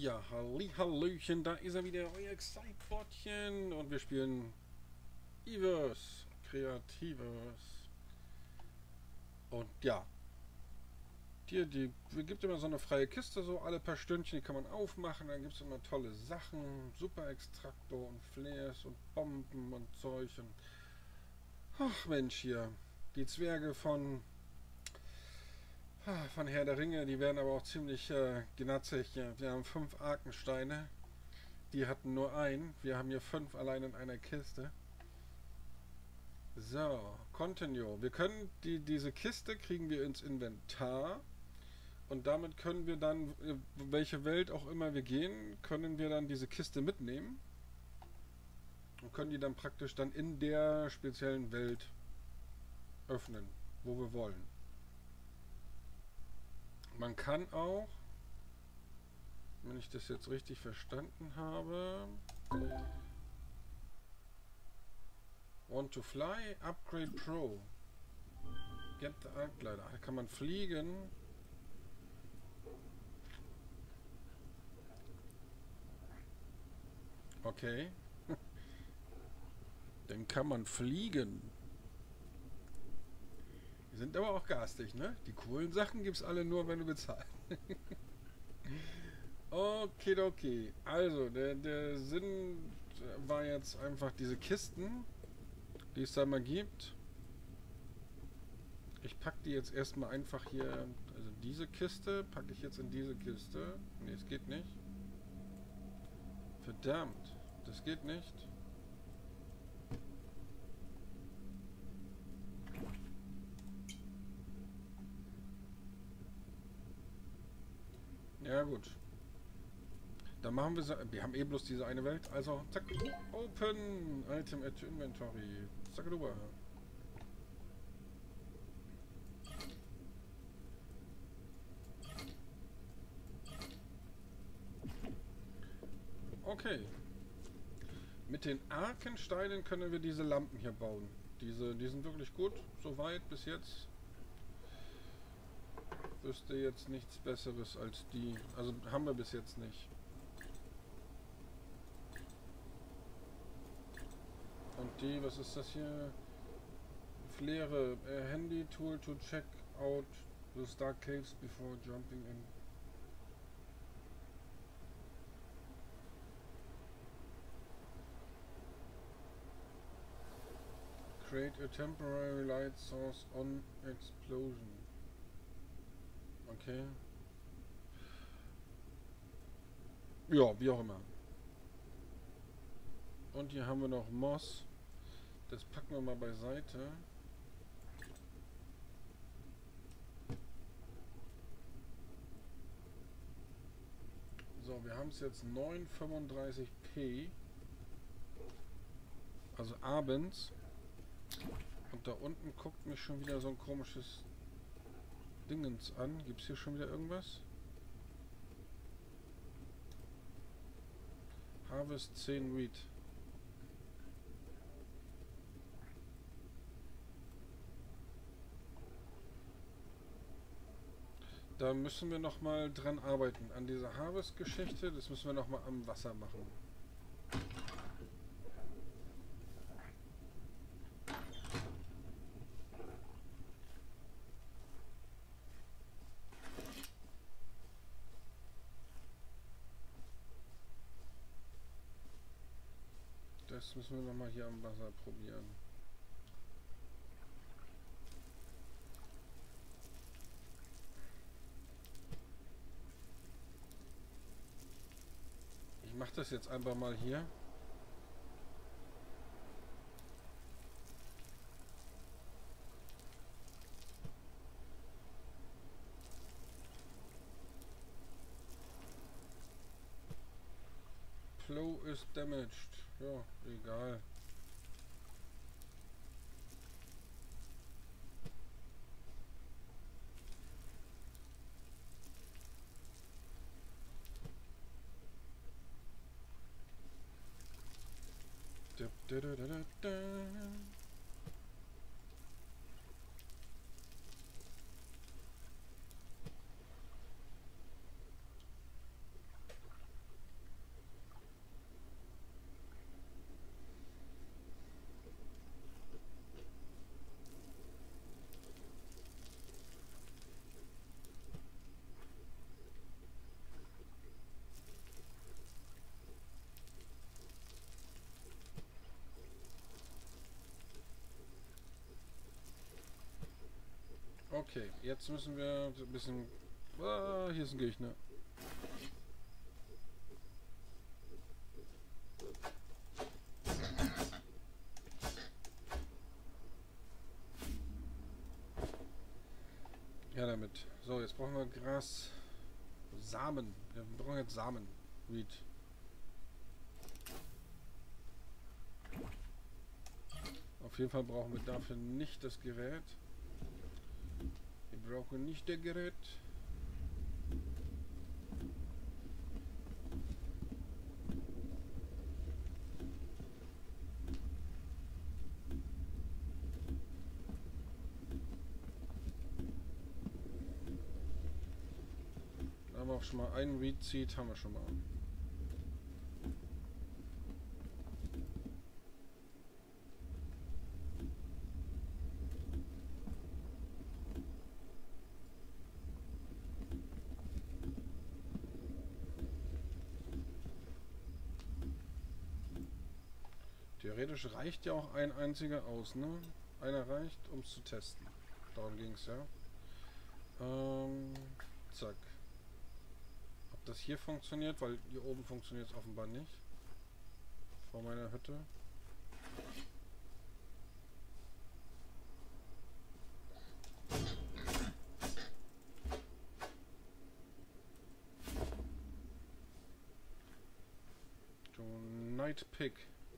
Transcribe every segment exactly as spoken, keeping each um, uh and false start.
Ja, halli, hallöchen, da ist er wieder, euer Excite-Bottchen. Und wir spielen Evers, Kreatives. Und ja, die, die gibt immer so eine freie Kiste, so alle paar Stündchen, die kann man aufmachen. Dann gibt es immer tolle Sachen, Super-Extraktor und Flares und Bomben und Zeug. Und ach Mensch, hier, die Zwerge von, von Herr der Ringe, die werden aber auch ziemlich äh, gnatzig. Ja. Wir haben fünf Arkensteine. Die hatten nur einen. Wir haben hier fünf allein in einer Kiste. So, Continue. Wir können die, diese Kiste kriegen wir ins Inventar. Und damit können wir dann, welche Welt auch immer wir gehen, können wir dann diese Kiste mitnehmen. Und können die dann praktisch dann in der speziellen Welt öffnen, wo wir wollen. Man kann auch, wenn ich das jetzt richtig verstanden habe, Want to fly? Upgrade Pro. Get the Arcglider. Da kann man fliegen. Okay. Dann kann man fliegen. Die sind aber auch garstig, ne? Die coolen Sachen gibt's alle nur, wenn du bezahlst. Okay, okay. Also, der, der Sinn war jetzt einfach diese Kisten, die es da mal gibt. Ich packe die jetzt erstmal einfach hier, also diese Kiste packe ich jetzt in diese Kiste. Ne, es geht nicht. Verdammt, das geht nicht. Ja gut. Dann machen wir so, wir haben eh bloß diese eine Welt, also zack, Open, Item at Inventory, zack, rüber. Okay. Mit den Arkensteinen können wir diese Lampen hier bauen. Diese, die sind wirklich gut, soweit bis jetzt. Wüsste jetzt nichts Besseres als die, also haben wir bis jetzt nicht. Und die, was ist das hier? Flair, uh, handy tool to check out the dark caves before jumping in. Create a temporary light source on explosion. Okay. Ja, wie auch immer. Und hier haben wir noch Moss. Das packen wir mal beiseite. So, wir haben es jetzt neun Komma fünfunddreißig p. Also abends. Und da unten guckt mich schon wieder so ein komisches Dingens an. Gibt es hier schon wieder irgendwas? Harvest zehn Wheat. Da müssen wir noch mal dran arbeiten, an dieser Harvest-Geschichte. Das müssen wir noch mal am Wasser machen. Das müssen wir noch mal hier am Wasser probieren. Ich mache das jetzt einfach mal hier. Flow is damaged. Ja, egal. Da, da, da, da, da. Okay, jetzt müssen wir so ein bisschen... Ah, hier ist ein Gegner. Ja, damit. So, jetzt brauchen wir Gras. Samen. Wir brauchen jetzt Samen. Reed. Auf jeden Fall brauchen wir dafür nicht das Gerät. Wir brauchen nicht das Gerät. Da haben wir auch schon mal einen Reed Seed, haben wir schon mal. Theoretisch reicht ja auch ein einziger aus, ne? Einer reicht, um es zu testen. Darum ging es ja. Ähm, zack. Ob das hier funktioniert, weil hier oben funktioniert es offenbar nicht. Vor meiner Hütte. Du Night Pick.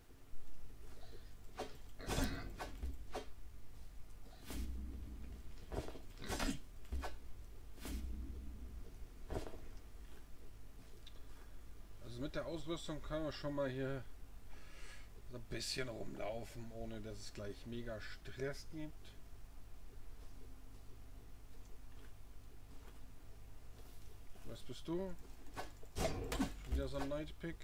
Mit der Ausrüstung können wir schon mal hier so ein bisschen rumlaufen, ohne dass es gleich mega Stress gibt. Was bist du? Schon wieder so ein Night Pick.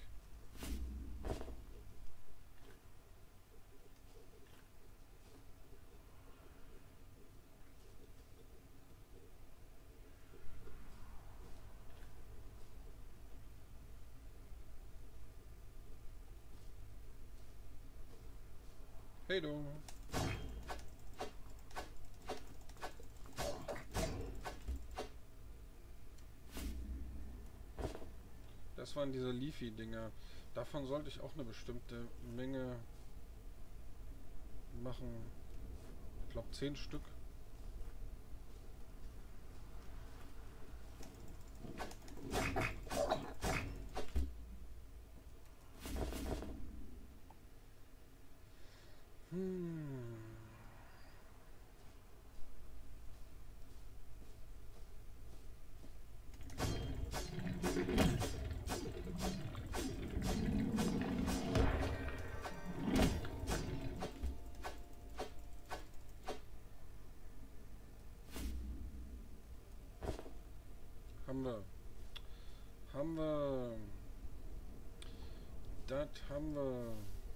Hey du. Das waren diese Leafy-Dinger. Davon sollte ich auch eine bestimmte Menge machen. Ich glaube zehn Stück. Hm. Haben wir. Haben wir. Das haben wir.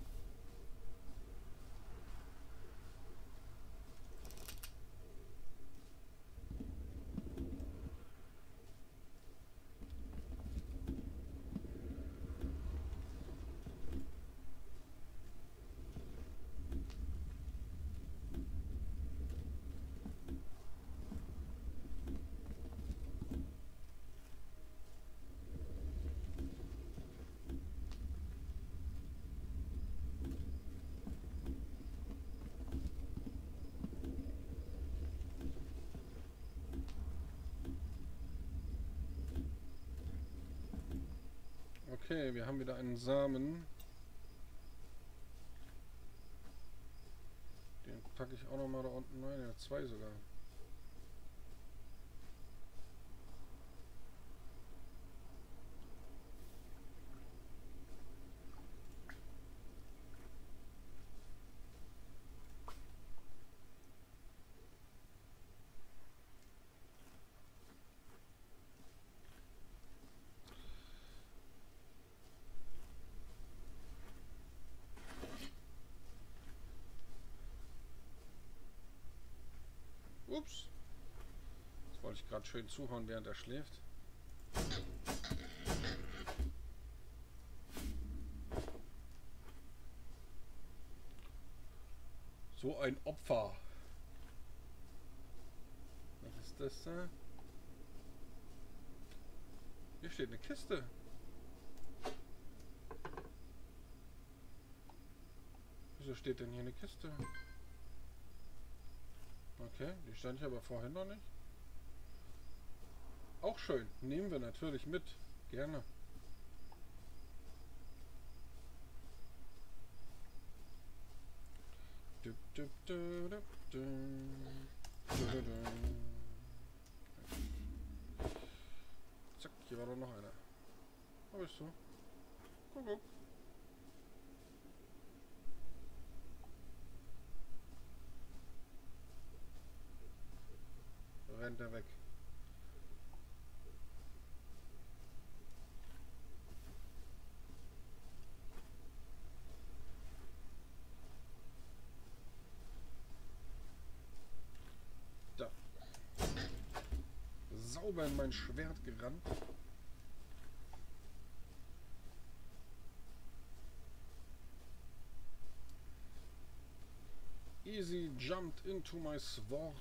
Okay, wir haben wieder einen Samen. Den packe ich auch noch mal da unten rein. Ja, zwei sogar. Ups. Jetzt wollte ich gerade schön zuhauen, während er schläft. So ein Opfer. ist das da? Hier steht eine Kiste. Wieso steht denn hier eine Kiste? Okay, die stand hier aber vorhin noch nicht. Auch schön. Nehmen wir natürlich mit. Gerne. Zack, hier war doch noch einer. Wo bist du? Guck, guck. Rennt er weg. Da. Sauber in mein Schwert gerannt. Easy jumped into my sword.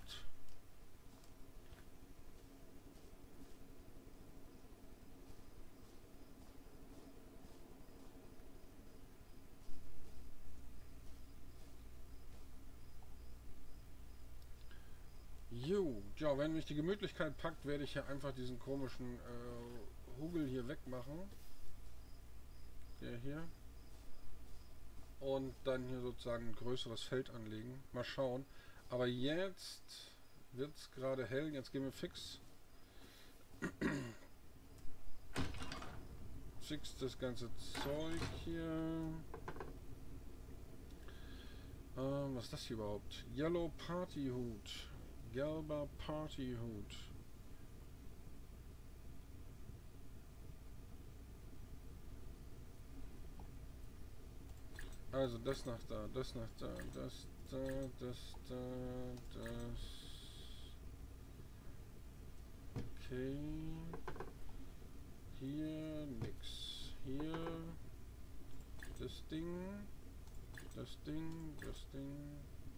Jo, ja, wenn mich die Gemütlichkeit packt, werde ich hier einfach diesen komischen äh, Hugel hier wegmachen. Der hier. Und dann hier sozusagen ein größeres Feld anlegen. Mal schauen. Aber jetzt wird es gerade hell. Jetzt gehen wir fix. Fix das ganze Zeug hier. Ähm, was ist das hier überhaupt? Yellow Party Hut. Gelber Partyhut. Also das nach da, das nach da, das da, das da, das. Okay. Hier nix. Hier das Ding, das Ding, das Ding.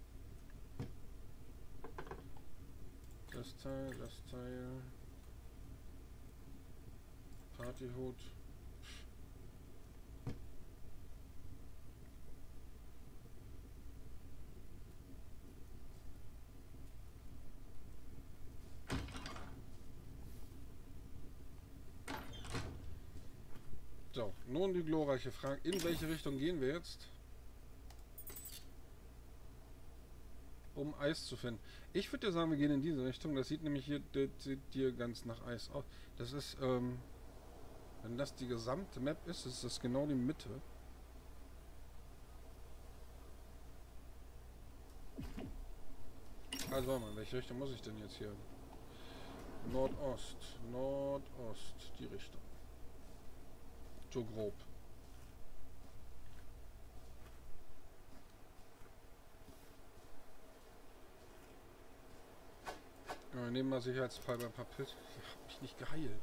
Das Teil, das Teil. Partyhut. So, nun die glorreiche Frage. In welche Richtung gehen wir jetzt? Um Eis zu finden. Ich würde ja sagen, wir gehen in diese Richtung. Das sieht nämlich hier, das sieht hier ganz nach Eis aus. Das ist, ähm, wenn das die gesamte Map ist, ist das genau die Mitte. Also warte mal, in welche Richtung muss ich denn jetzt hier? Nordost, Nordost, die Richtung. So grob. Ja, nehmen wir sicherheitshalber ein paar Pilze. Ich hab mich nicht geheilt.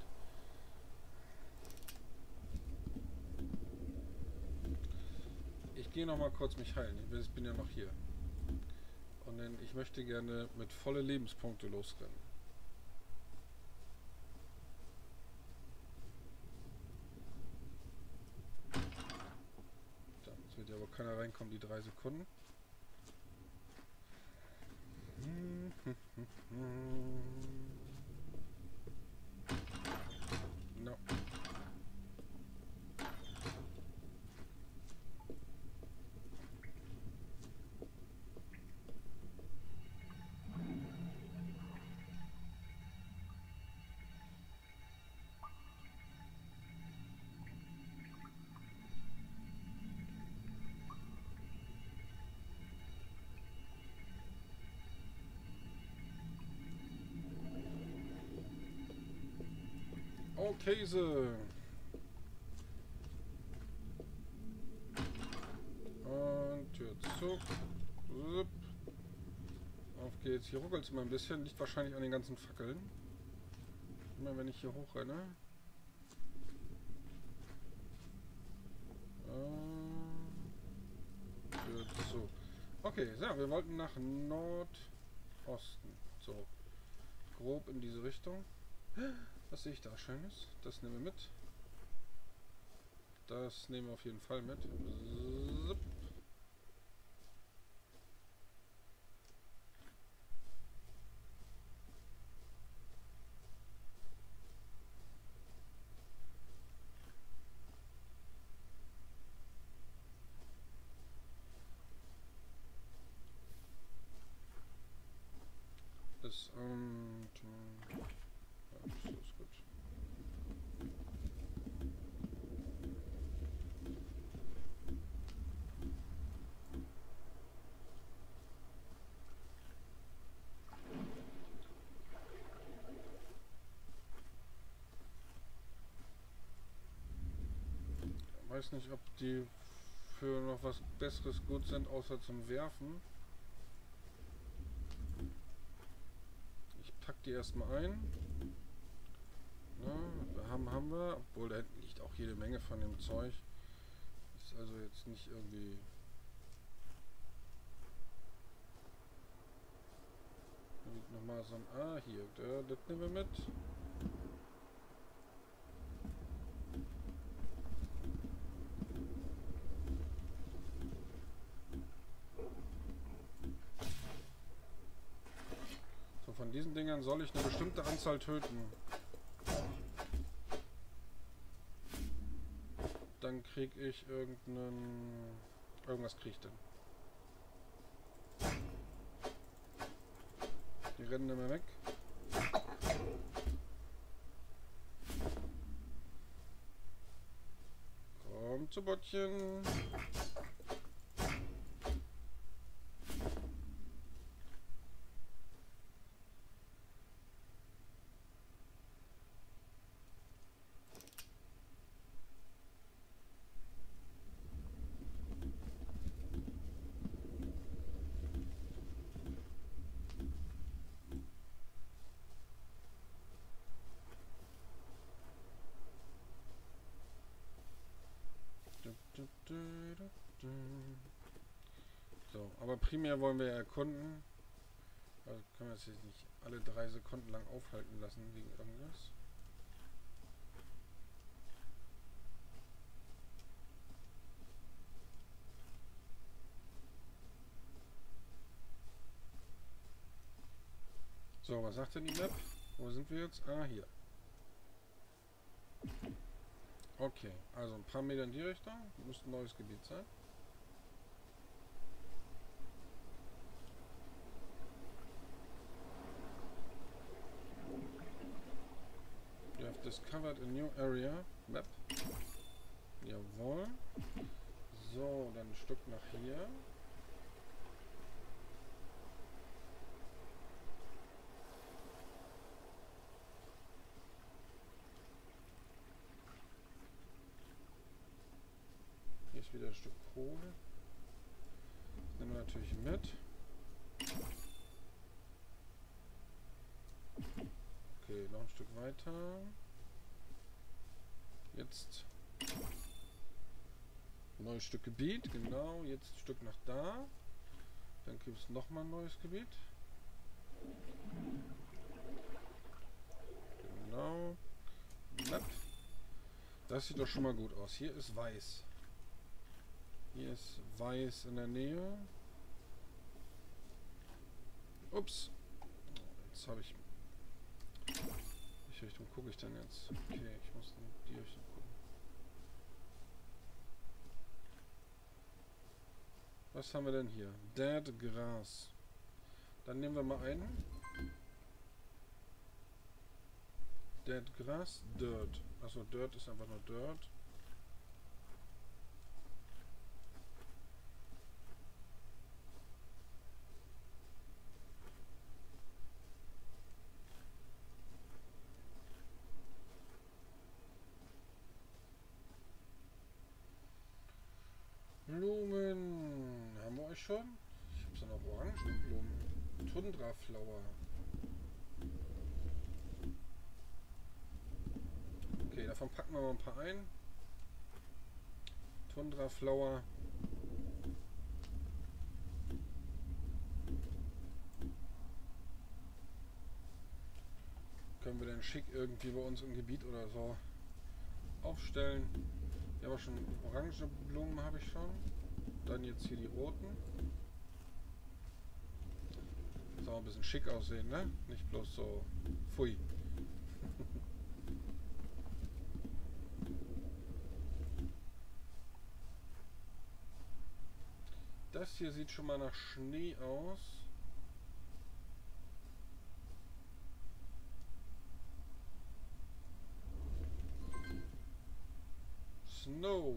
Ich gehe noch mal kurz mich heilen. Ich bin ja noch hier. Und dann, ich möchte gerne mit volle Lebenspunkte losrennen. Da, jetzt wird ja wohl keiner reinkommen, die drei Sekunden. No. Oh, Käse. Und Tür zu. Zup. Auf geht's. Hier ruckelt es immer ein bisschen. Liegt wahrscheinlich an den ganzen Fackeln. Immer wenn ich hier hochrenne. Äh, Tür zu. Okay, so, wir wollten nach Nordosten. So. grob in diese Richtung. Was sehe ich da Schönes? Das nehmen wir mit. Das nehmen wir auf jeden Fall mit. Zip. Das, ähm, ja, so ist gut. Ich weiß nicht, ob die für noch was Besseres gut sind, außer zum Werfen. Ich pack die erstmal ein. Na, haben, haben wir, obwohl da liegt auch jede Menge von dem Zeug. Ist also jetzt nicht irgendwie... Da liegt nochmal so ein... Ah, hier, da, das nehmen wir mit. So, von diesen Dingern soll ich eine bestimmte Anzahl töten. Dann krieg ich irgendeinen... Irgendwas krieg ich dann. Die rennen immer weg. Komm zu Bottchen. So, aber primär wollen wir ja erkunden. Also können wir uns jetzt nicht alle drei Sekunden lang aufhalten lassen wegen irgendwas. So, was sagt denn die Map? Wo sind wir jetzt? Ah, hier. Okay, also ein paar Meter in die Richtung. Muss ein neues Gebiet sein. You have discovered a new area. Map. Jawohl. So, dann ein Stück nach hier. Hier ist wieder ein Stück Kohle. Das nehmen wir natürlich mit. Okay, noch ein Stück weiter. Jetzt ein neues Stück Gebiet, genau. Jetzt ein Stück nach da. Dann gibt es nochmal ein neues Gebiet. Genau. Map. Das sieht doch schon mal gut aus. Hier ist weiß. Hier ist weiß in der Nähe. Ups. Jetzt habe ich... Welche Richtung gucke ich denn jetzt? Okay, ich muss in die Richtung gucken. Was haben wir denn hier? Dead Gras. Dann nehmen wir mal einen. Dead Gras, Dirt. Achso, Dirt ist einfach nur Dirt. Blumen. Haben wir euch schon? Ich habe so noch Orangenblumen. Tundraflower. Okay, davon packen wir mal ein paar ein. Tundraflower. mal schick irgendwie bei uns im Gebiet oder so aufstellen. Ja, aber schon orange Blumen habe ich schon. Dann jetzt hier die roten. Soll auch ein bisschen schick aussehen, ne? Nicht bloß so pfui. Das hier sieht schon mal nach Schnee aus. Snow.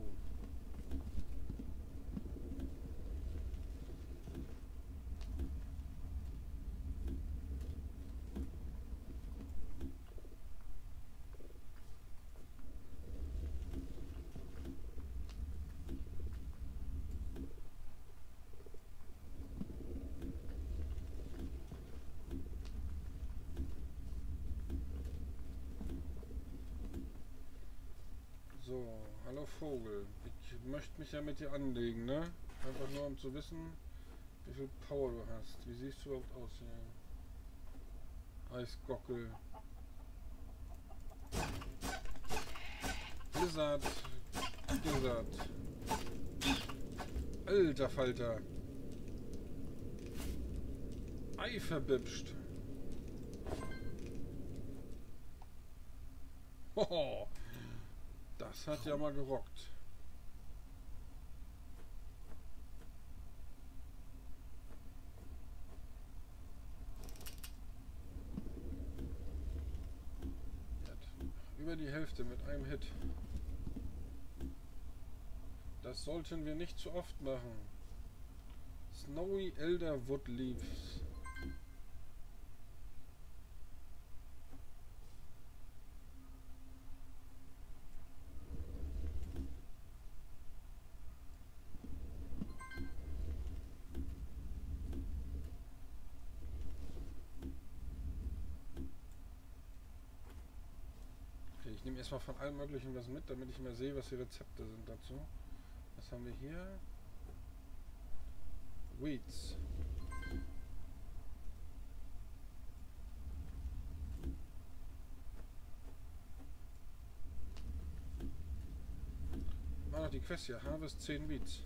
So, hallo Vogel. Ich möchte mich ja mit dir anlegen, ne? Einfach nur um zu wissen, wie viel Power du hast. Wie siehst du überhaupt aus hier? Eisgockel. Blizzard. Blizzard. Alter Falter. Ei verbipscht. Hoho. Das hat ja mal gerockt. Über die Hälfte mit einem Hit. Das sollten wir nicht zu oft machen. Snowy Elder Wood Leaves. Okay, ich nehme erstmal von allem Möglichen was mit, damit ich mal sehe, was die Rezepte sind dazu. Was haben wir hier? Weeds. War noch die Quest hier. Harvest zehn Weeds.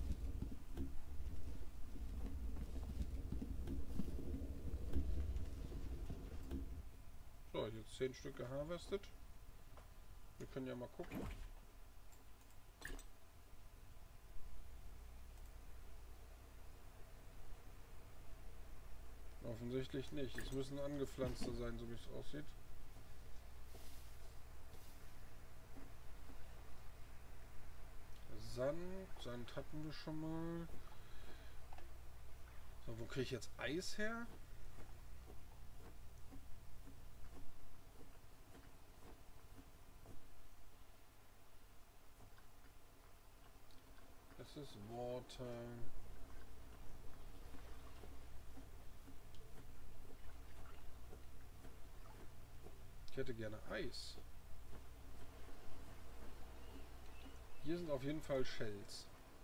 So, jetzt zehn Stück geharvestet. Wir können ja mal gucken. Offensichtlich nicht. Es müssen angepflanzte sein, so wie es aussieht. Sand. Sand hatten wir schon mal. So, wo kriege ich jetzt Eis her? Das ist Water. Ich hätte gerne Eis. Hier sind auf jeden Fall Shells.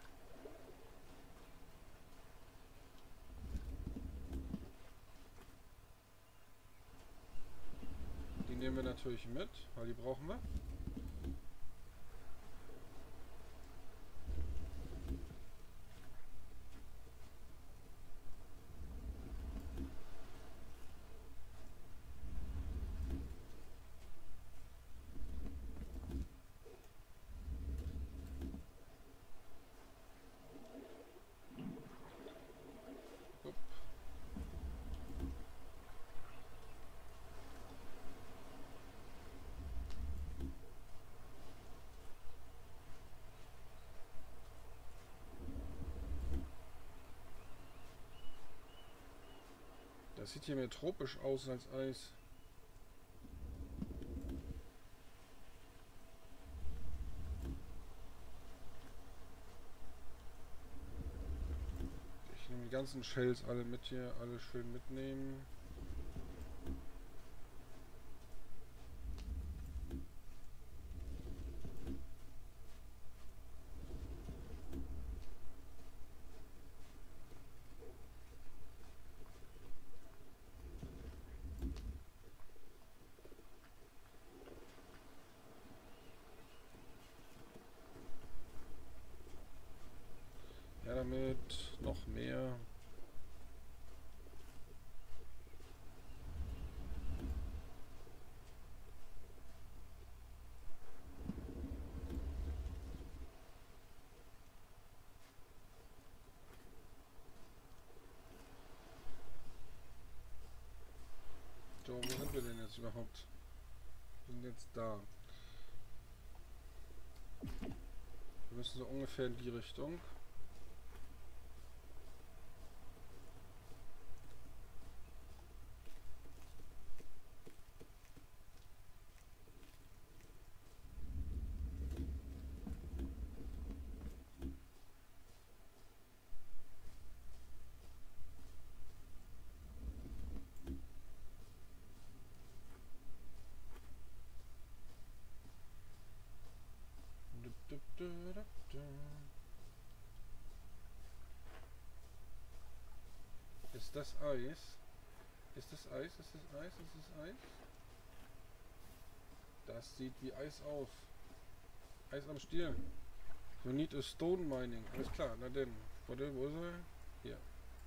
Die nehmen wir natürlich mit, weil die brauchen wir. Das sieht hier mehr tropisch aus als Eis. Ich nehme die ganzen Shells alle mit hier, alle schön mitnehmen. überhaupt? Wir sind jetzt da. Wir müssen so ungefähr in die Richtung. Ist das Eis? Ist das Eis? Ist das Eis? Ist das Eis? Das sieht wie Eis aus. Eis am Stiel. You need a stone mining. Alles klar, na denn. Warte, wo ist er? Hier.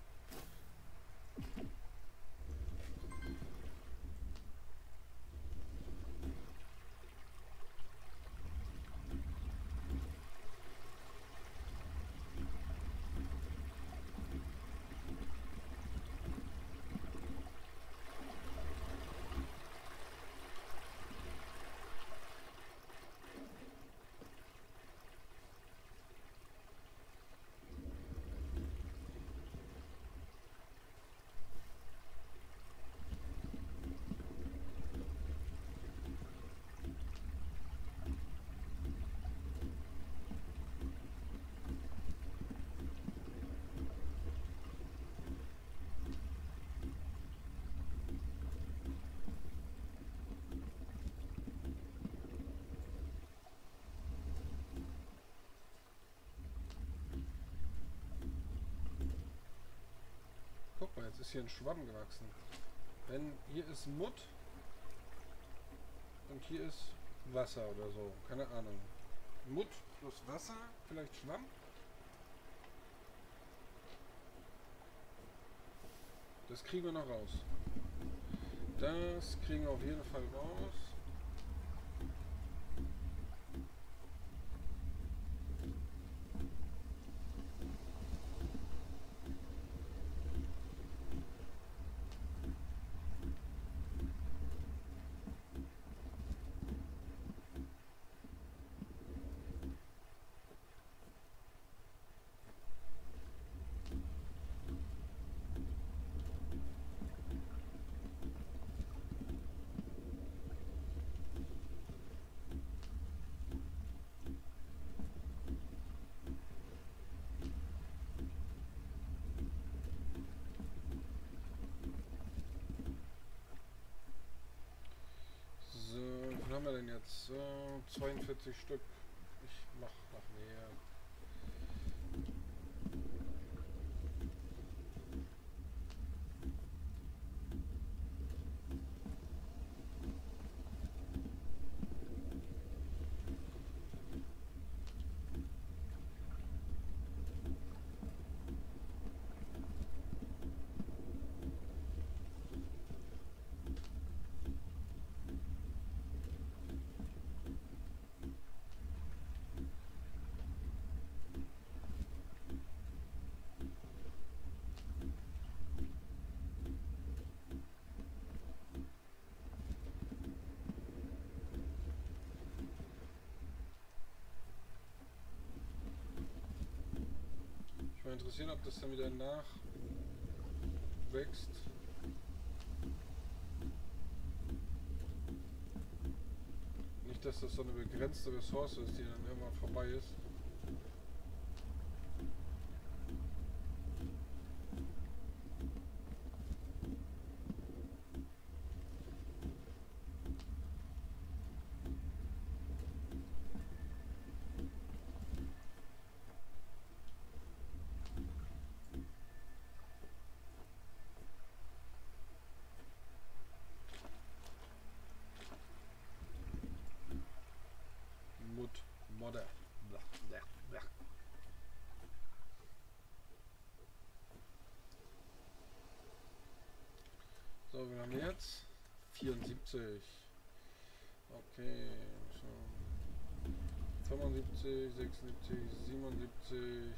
Guck mal, jetzt ist hier ein Schwamm gewachsen. Wenn hier ist Mutt und hier ist Wasser oder so, keine Ahnung. Mutt plus Wasser, vielleicht Schwamm? Das kriegen wir noch raus. Das kriegen wir auf jeden Fall raus. Was haben wir denn jetzt? Uh, zweiundvierzig Stück. Ich mach noch mehr. Ich würde interessieren, ob das dann wieder nachwächst. Nicht, dass das so eine begrenzte Ressource ist, die dann irgendwann vorbei ist. Mut, Modder. Blach, blach, blach. So, wir haben jetzt vierundsiebzig. Okay, so. fünfundsiebzig, sechsundsiebzig, siebenundsiebzig,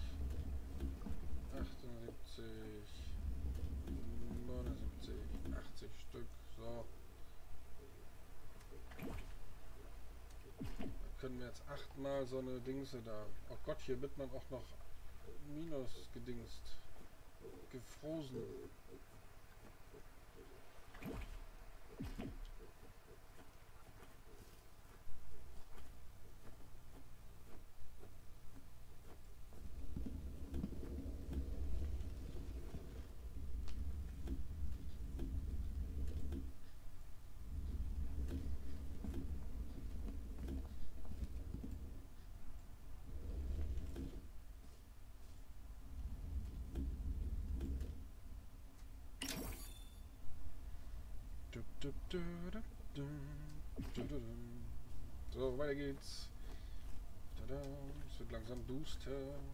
achtundsiebzig, neunundsiebzig, achtzig Stück. So. wenn wir jetzt achtmal so eine Dingse da. Oh Gott, hier wird man auch noch minus gedingst. Gefrosen. So, weiter geht's. Tada, es wird langsam duster.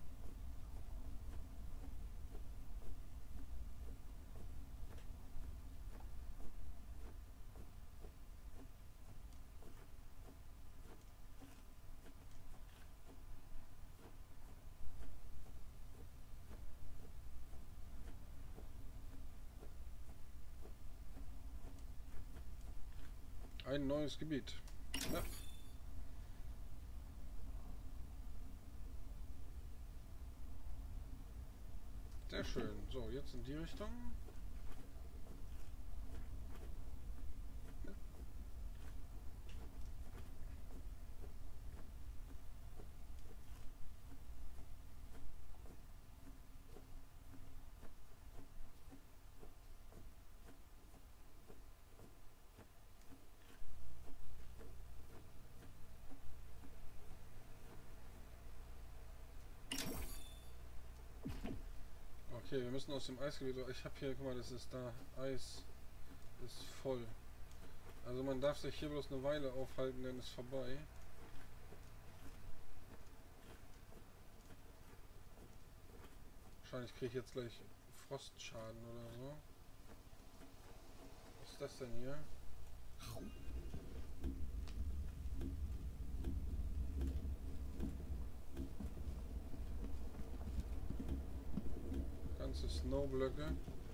Ein neues Gebiet. Ja. Sehr schön. So, jetzt in die Richtung. Ja. Okay, wir müssen aus dem Eisgebiet. Ich habe hier, guck mal, das ist da. Eis ist voll. Also man darf sich hier bloß eine Weile aufhalten, dann ist vorbei. Wahrscheinlich kriege ich jetzt gleich Frostschaden oder so. Was ist das denn hier? Ganze Snowblöcke.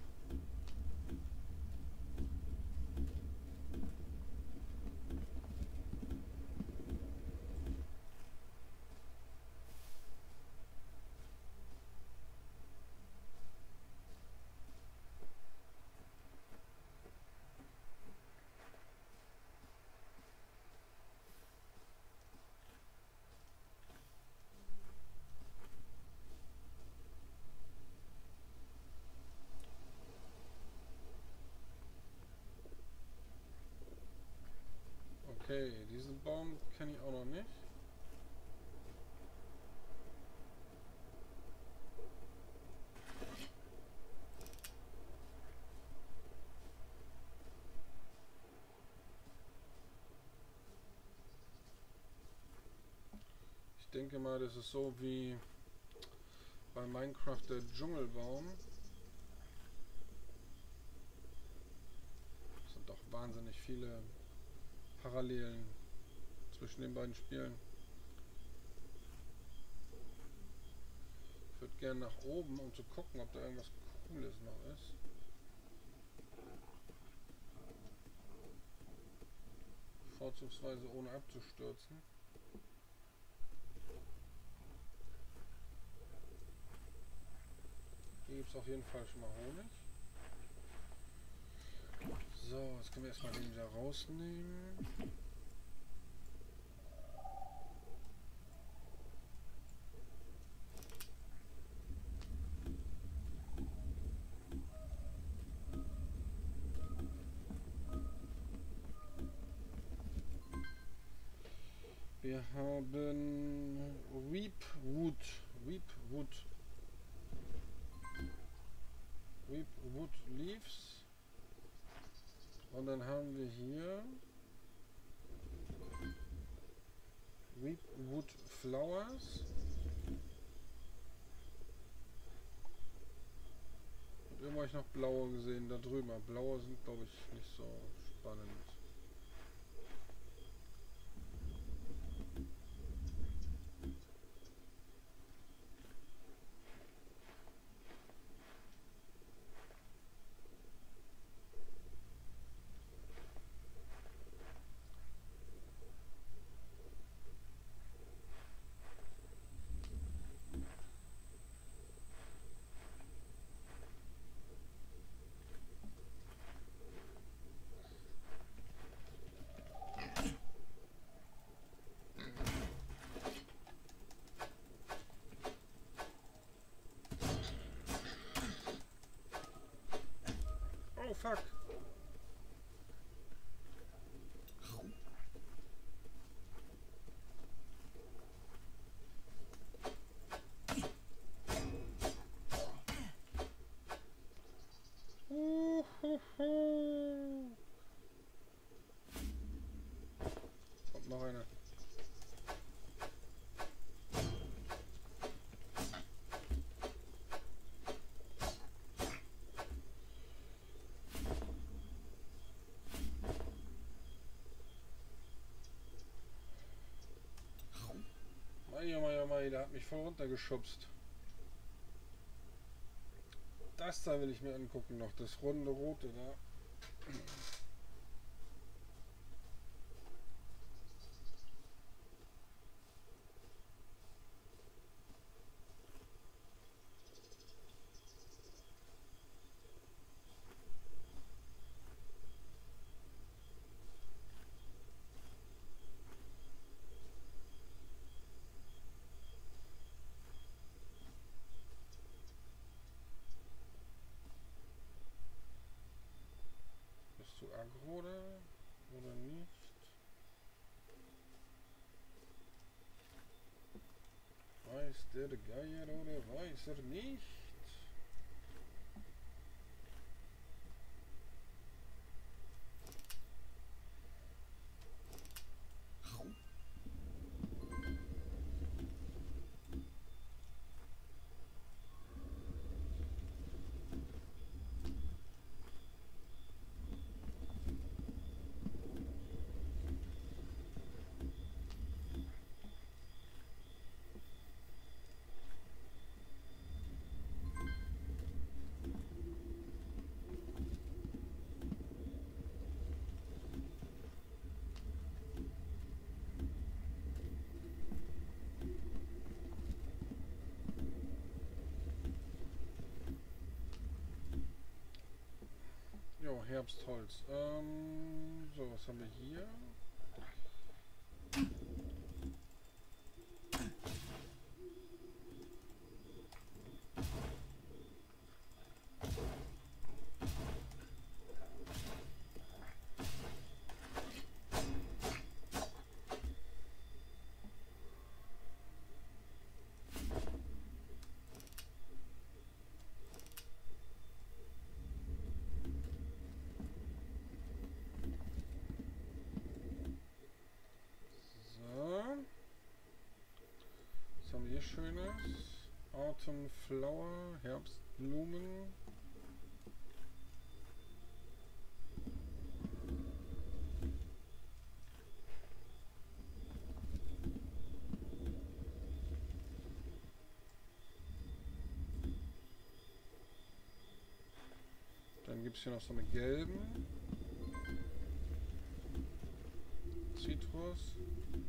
Okay, diesen Baum kenne ich auch noch nicht. Ich denke mal, das ist so wie bei Minecraft der Dschungelbaum. Es sind doch wahnsinnig viele Parallelen zwischen den beiden Spielen. Ich würde gerne nach oben, um zu gucken, ob da irgendwas Cooles noch ist. Vorzugsweise ohne abzustürzen. Hier gibt es auf jeden Fall schon mal Honig. So, jetzt können wir erstmal den wieder rausnehmen. Wir haben Weepwood. Weepwood. Weepwood Leaves. Und dann haben wir hier Weepwood Flowers. Und irgendwo habe ich noch blaue gesehen da drüben. Aber blaue sind, glaube ich, nicht so spannend. noch eine. Mei, mei, mei, der hat mich voll runtergeschubst. Das da will ich mir angucken noch, das runde rote da. Bist du aggro oder, oder nicht? Weiß der Geier oder weiß er nicht? Jo, Herbstholz. Ähm, so, was haben wir hier? Schönes. Autumn Flower, Herbstblumen. Dann gibt es hier noch so eine gelben. Zitrus.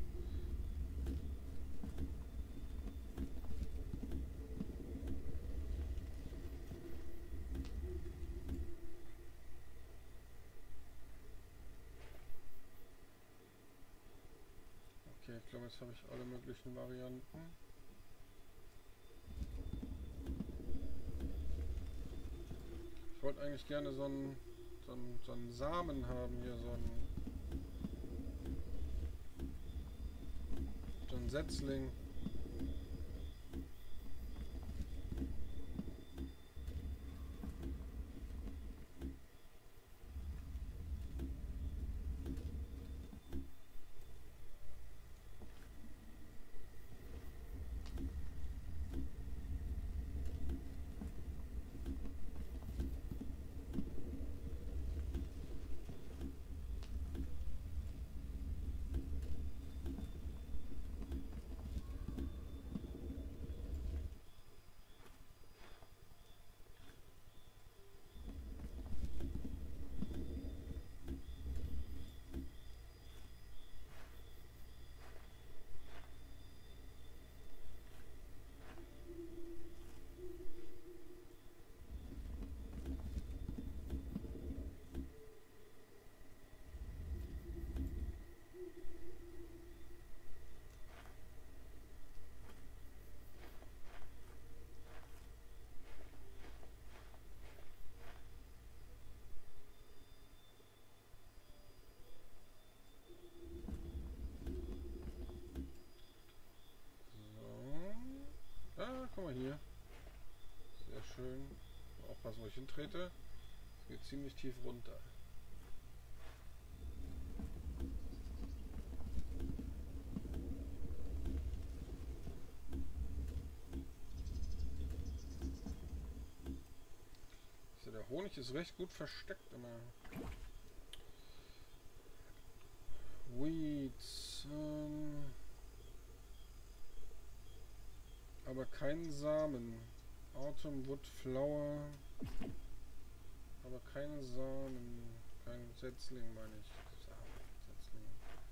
Okay, ich glaube, jetzt habe ich alle möglichen Varianten. Ich wollte eigentlich gerne so einen, so einen, so einen Samen haben hier, so einen, so einen Setzling. Guck mal hier. Sehr schön. Aufpassen, wo ich hintrete. Es geht ziemlich tief runter. Honig ist recht gut versteckt immer. Weeds. Ähm, aber keinen Samen. Autumn Wood Flower. Aber keine Samen. Kein Setzling, meine ich. Samen, Setzling.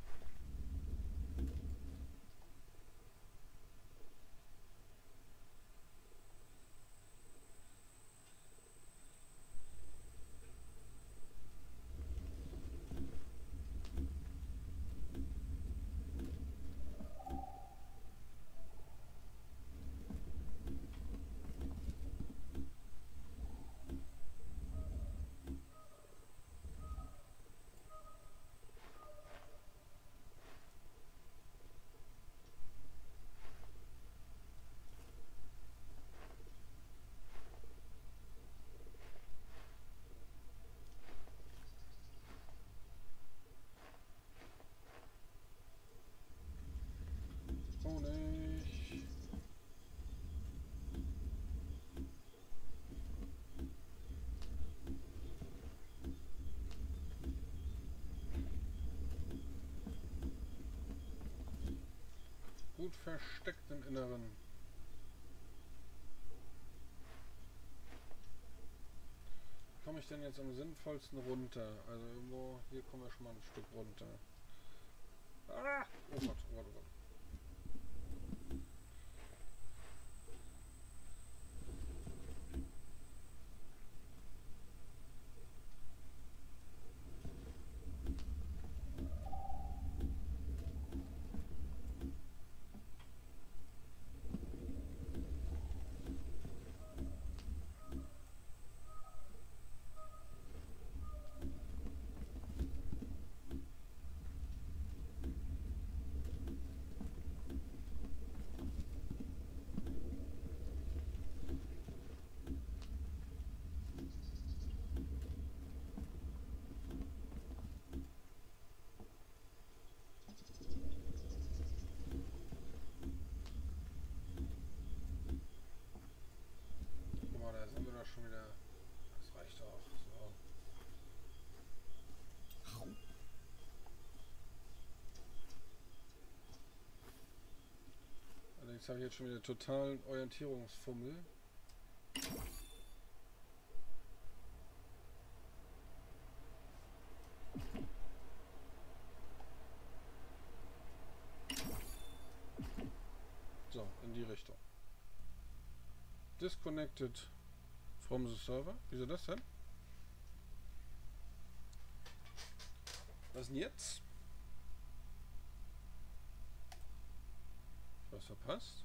Honig. Gut versteckt im Inneren. Komme ich denn jetzt am sinnvollsten runter? Also irgendwo, hier kommen wir schon mal ein Stück runter. Ah! Oh Gott, oh Gott, oh Gott. Guck mal, da sind wir doch schon wieder. Das reicht doch. So. Allerdings habe ich jetzt schon wieder totalen Orientierungsfummel. So, in die Richtung. Disconnected from the server. Wieso das denn? Was denn jetzt? Was verpasst?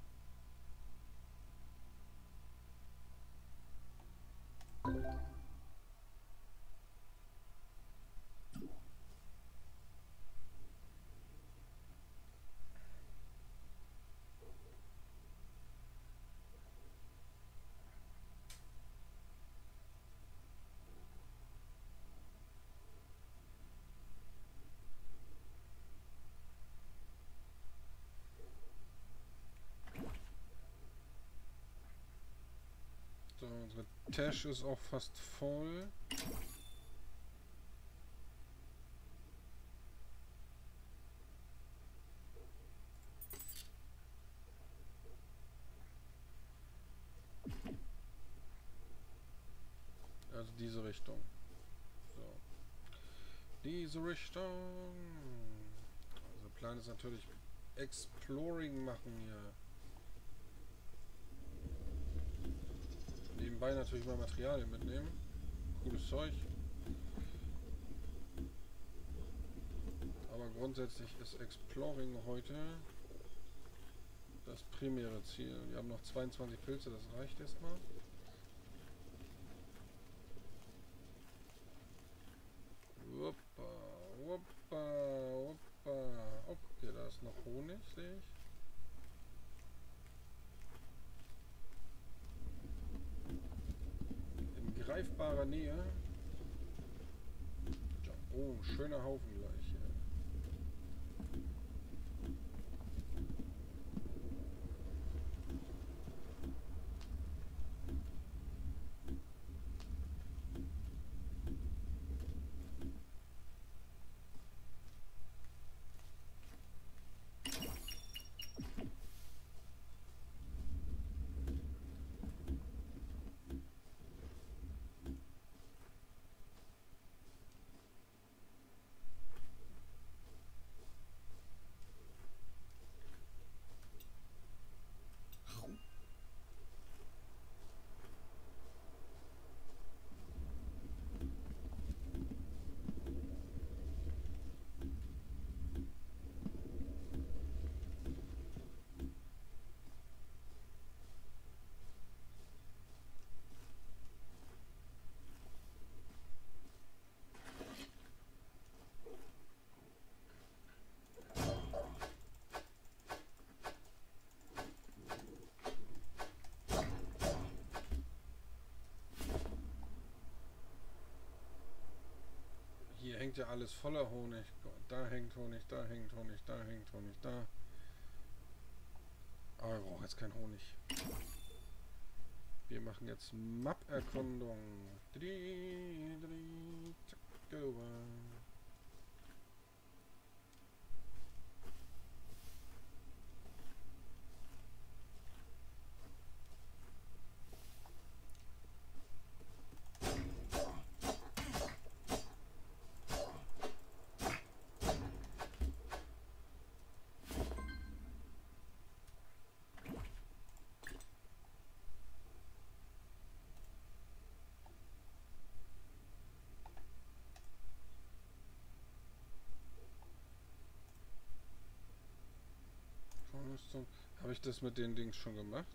So, unsere Tasche ist auch fast voll. Also diese Richtung. So. Diese Richtung. Also Plan ist natürlich Exploring machen hier. Nebenbei natürlich mal Materialien mitnehmen. Cooles Zeug. Aber grundsätzlich ist Exploring heute das primäre Ziel. Wir haben noch zweiundzwanzig Pilze, das reicht erstmal. Wuppa, wuppa, wuppa. Okay, da ist noch Honig, sehe ich. In greifbarer Nähe. Oh, ein schöner Haufen gleich hier. hängt ja alles voller Honig. Da hängt Honig, da hängt Honig, da hängt Honig, da. Aber wir brauchen jetzt keinen Honig. Wir machen jetzt Map-Erkundung. Habe ich das mit den Dings schon gemacht?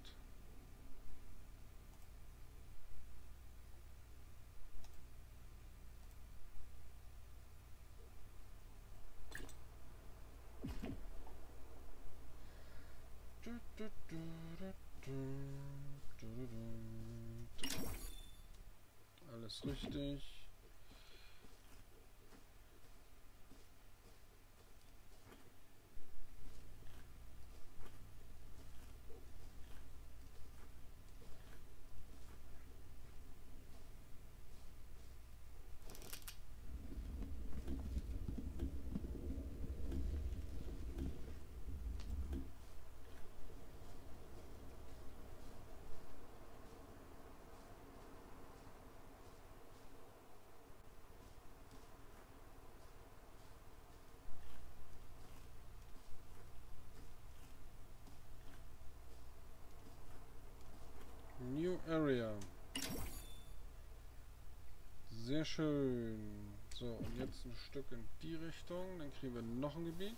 Alles richtig. New Area. Sehr schön. So, und jetzt ein Stück in die Richtung. Dann kriegen wir noch ein Gebiet.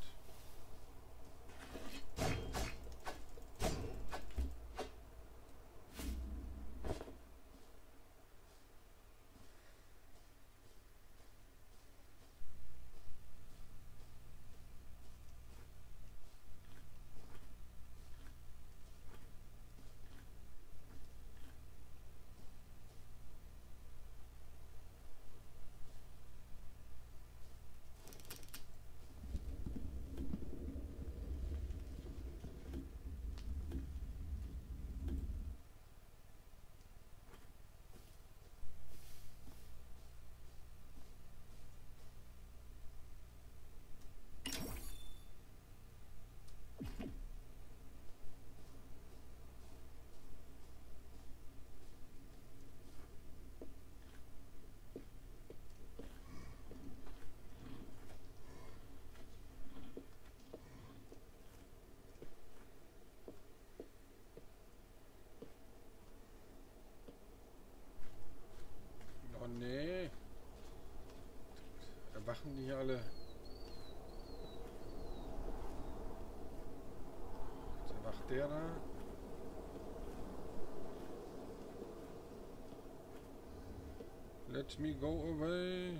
Oh nee. Erwachen die hier alle. Jetzt erwacht der da. Let me go away.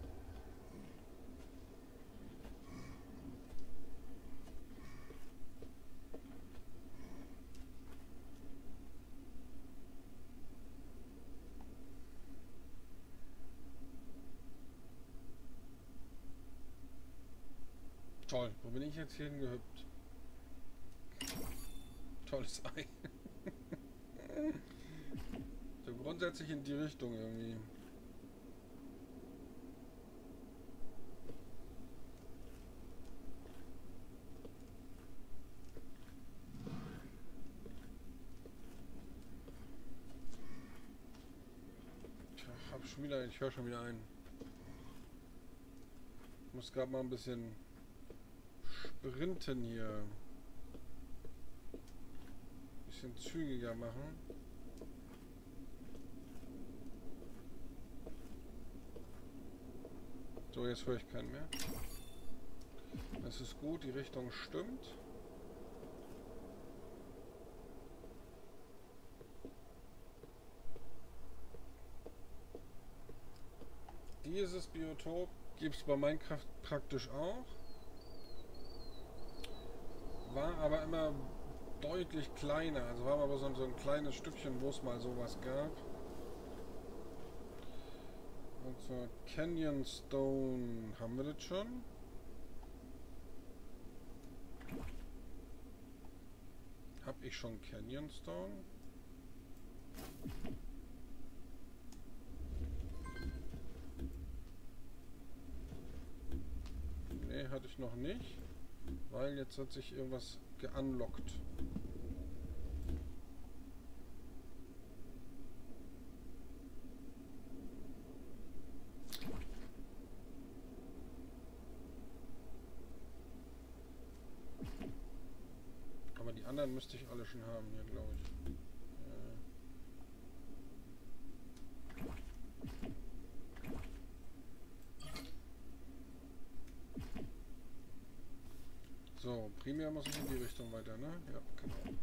Toll, wo bin ich jetzt hier hingehüpft? Tolles Ei. So grundsätzlich in die Richtung irgendwie. Tja, hab schon wieder, ich höre schon wieder ein. Ich muss gerade mal ein bisschen sprinten hier. Bisschen zügiger machen. So, jetzt höre ich keinen mehr. Das ist gut, die Richtung stimmt. Dieses Biotop gibt es bei Minecraft praktisch auch. War aber immer deutlich kleiner. Also war aber so, so ein kleines Stückchen, wo es mal sowas gab. Und So, Canyon Stone. Haben wir das schon? Hab ich schon Canyon Stone? Ne, hatte ich noch nicht. Weil jetzt hat sich irgendwas geunlockt. Aber die anderen müsste ich alle schon haben hier, glaube ich. So, primär muss ich in die Richtung weiter, ne? Ja, genau.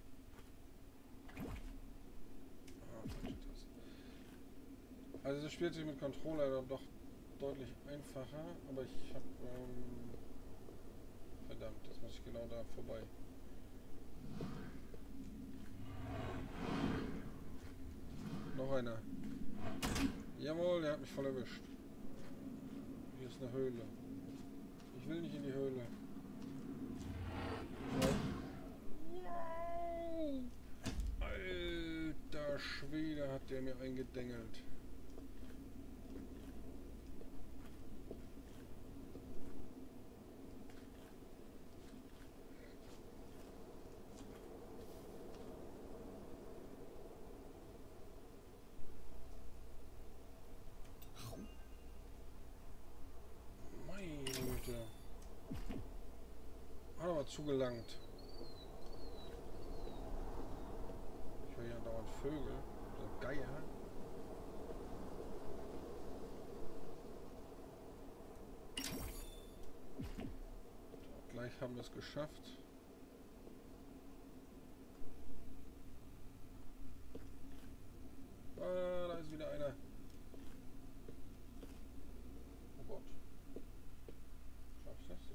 Ah, falsche Taste. Also es spielt sich mit Controller dann doch deutlich einfacher, aber ich habe... Ähm, verdammt, das muss ich genau da vorbei. Noch einer. Jawohl, der hat mich voll erwischt. Hier ist eine Höhle. Ich will nicht in die Höhle. Wow! Alter Schwede, hat der mir eingedengelt. Meine Güte. Hat aber zugelangt. Ich höre hier dauernd Vögel. So Geier. Gleich haben wir es geschafft. Ah, da ist wieder einer. Oh Gott. Schaff ich das? Ja.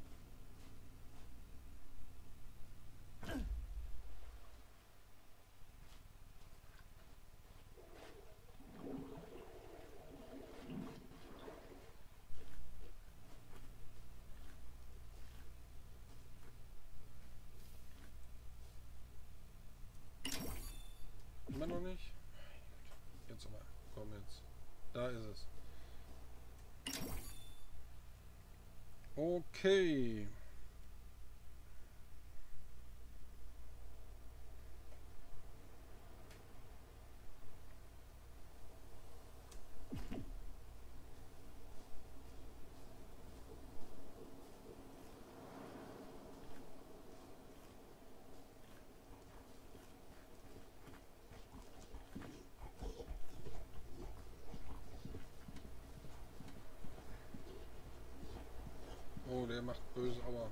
Immer noch nicht? Jetzt aber. Komm jetzt. Da ist es. Okay. Oh, der macht böse Aua.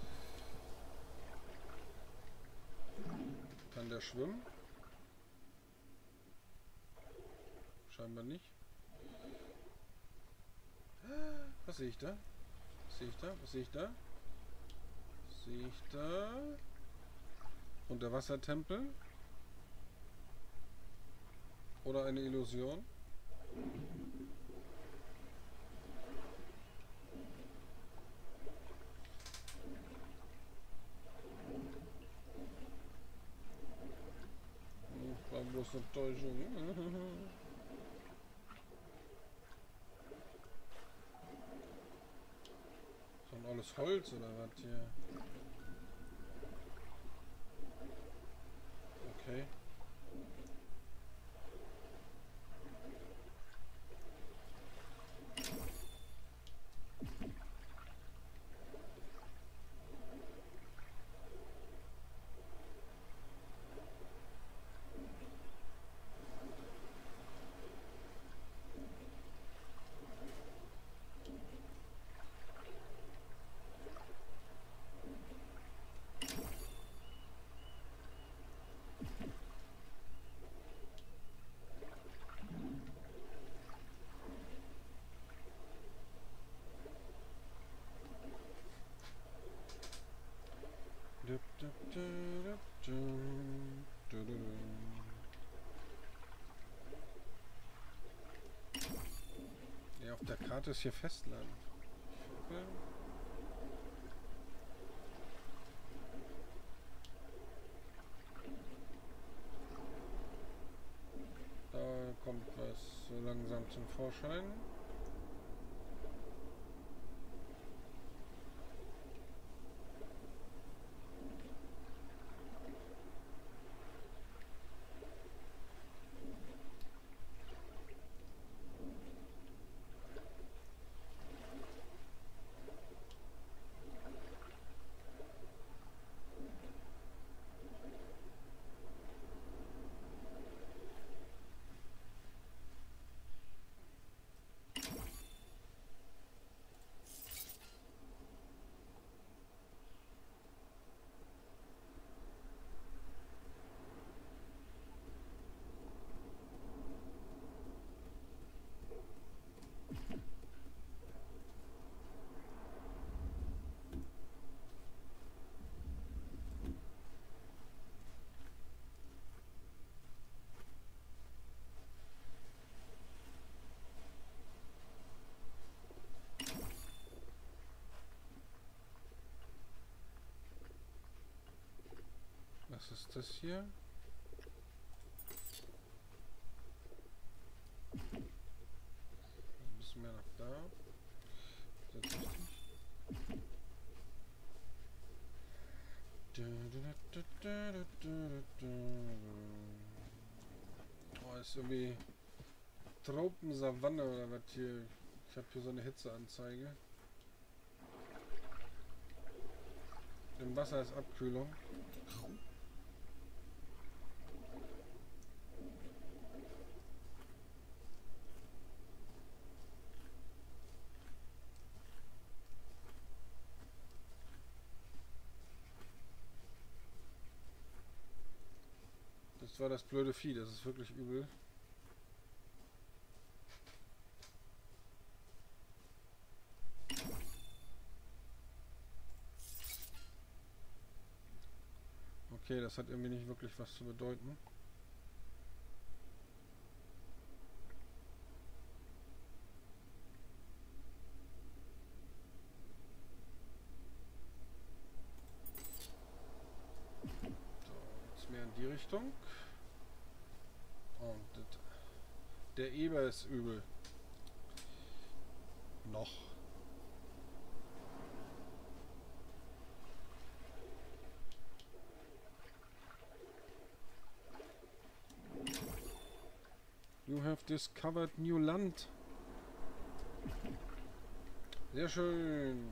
Kann der schwimmen? Scheinbar nicht. Was sehe ich da? Was sehe ich da? Was sehe ich da? Was sehe ich da? Und der Wassertempel? Oder eine Illusion? War bloß eine Täuschung. So ein alles Holz oder was hier? Okay. Karte ist hier Festland. Okay. Da kommt was so langsam zum Vorschein. Was ist das hier? Ein bisschen mehr nach da. Ist das richtig? Oh, ist irgendwie Tropensavanne oder was hier? Ich habe hier so eine Hitzeanzeige. Im Wasser ist Abkühlung. Das war das blöde Vieh, das ist wirklich übel. Okay, das hat irgendwie nicht wirklich was zu bedeuten. So, jetzt mehr in die Richtung. Und das, der Eber ist übel. Noch. You have discovered new land. Sehr schön.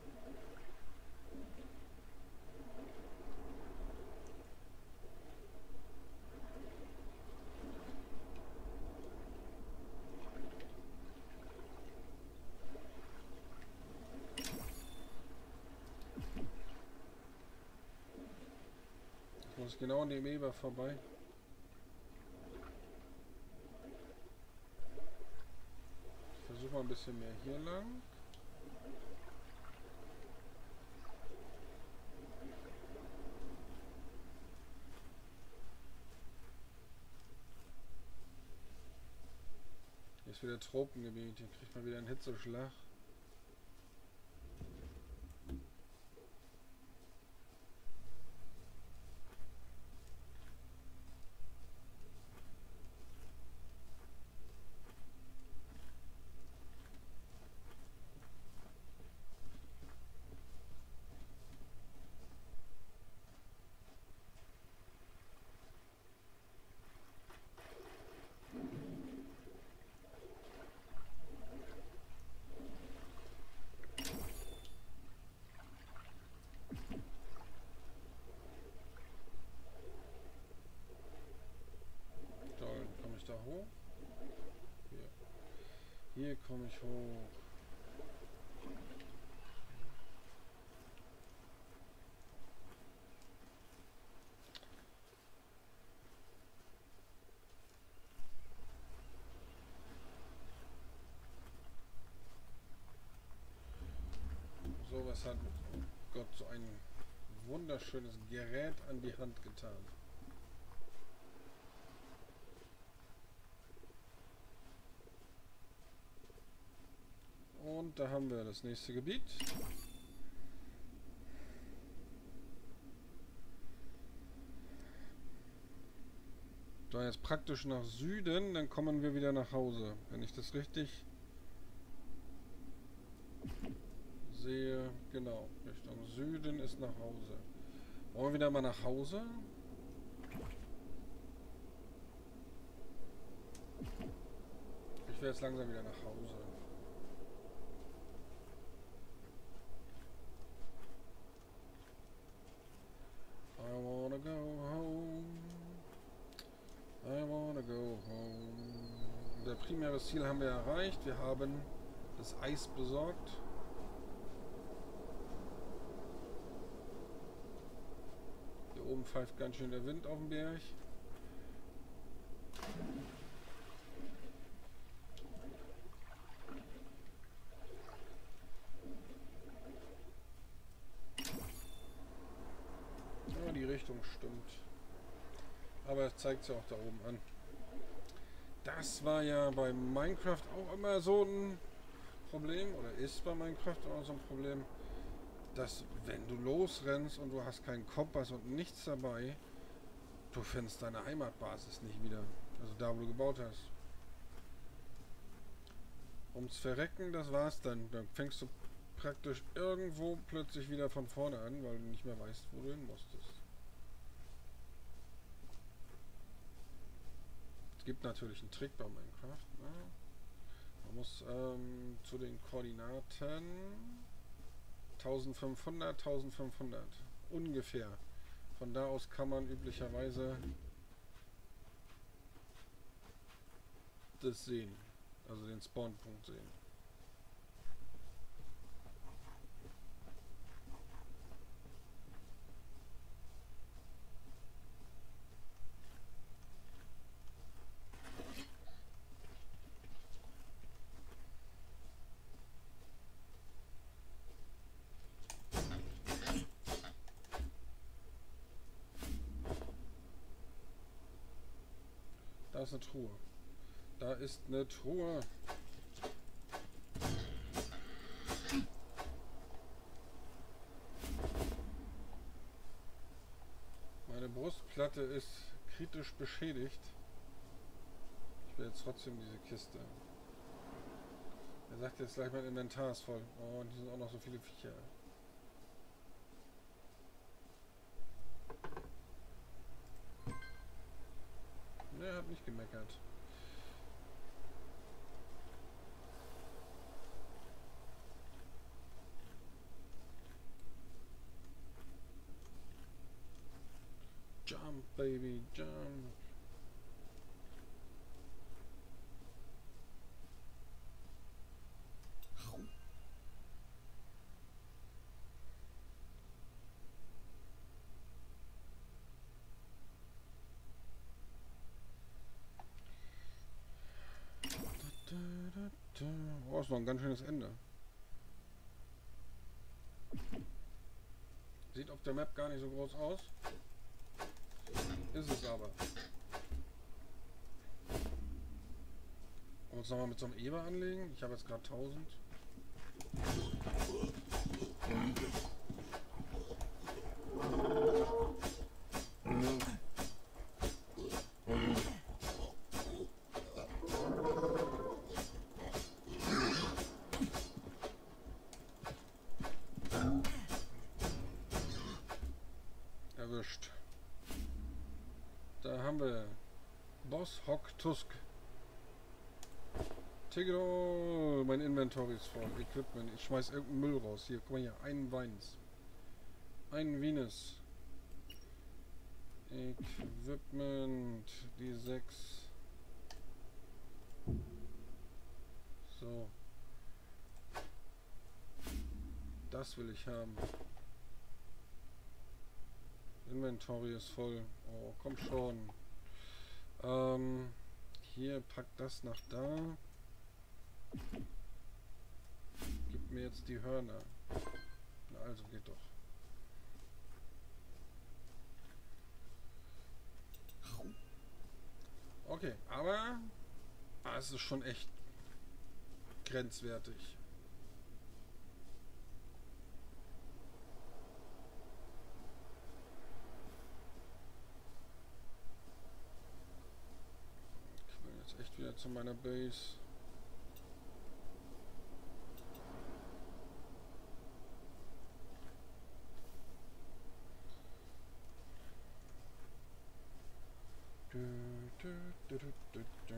Ich muss genau an dem Eber vorbei. Ich versuche mal ein bisschen mehr hier lang. Hier ist wieder Tropengebiet. Hier kriegt man wieder einen Hitzeschlag. Da hoch. Hier, Hier komme ich hoch. So, was hat oh Gott so ein wunderschönes Gerät an die Hand getan. Und da haben wir das nächste Gebiet. Da jetzt praktisch nach Süden, dann kommen wir wieder nach Hause. Wenn ich das richtig sehe, genau, Richtung Süden ist nach Hause. Wollen wir wieder mal nach Hause? Ich will jetzt langsam wieder nach Hause. I wanna go home. I wanna go home. Das primäre Ziel haben wir erreicht. Wir haben das Eis besorgt. Hier oben pfeift ganz schön der Wind auf dem Berg. Ja, die Richtung stimmt. Aber es zeigt sich auch da oben an. Das war ja bei Minecraft auch immer so ein Problem, oder ist bei Minecraft auch so ein Problem, dass wenn du losrennst und du hast keinen Kompass und nichts dabei, du findest deine Heimatbasis nicht wieder. Also da, wo du gebaut hast. Ums Verrecken, das war's dann. Dann fängst du praktisch irgendwo plötzlich wieder von vorne an, weil du nicht mehr weißt, wo du hin musstest. Es gibt natürlich einen Trick bei Minecraft. Ne? Man muss ähm, zu den Koordinaten eintausendfünfhundert, eintausendfünfhundert ungefähr. Von da aus kann man üblicherweise das sehen, also den Spawnpunkt sehen. Da ist eine Truhe. Da ist eine Truhe. Meine Brustplatte ist kritisch beschädigt. Ich will jetzt trotzdem diese Kiste. Er sagt jetzt gleich, mein Inventar ist voll. Oh, und hier sind auch noch so viele Viecher. Ne, er hat nicht gemeckert. Jump, baby, jump. Oh, ist noch ein ganz schönes Ende. Sieht auf der Map gar nicht so groß aus. Ist es aber. Wollen wir uns nochmal mit so einem Eber anlegen? Ich habe jetzt gerade tausend. Erwischt. Da haben wir Boss Hock Tusk. Tigro, mein Inventory ist voll. Equipment. Ich schmeiß irgendeinen Müll raus. Hier, guck mal hier. Einen Weins. Einen Venus. Equipment. Die sechs. So. Das will ich haben. Inventory ist voll. Oh, komm schon. Ähm, hier, pack das nach da. Gib mir jetzt die Hörner. Na also, geht doch. Okay, aber ah, es ist schon echt grenzwertig. zu meiner Base. Du, du, du, du, du, du.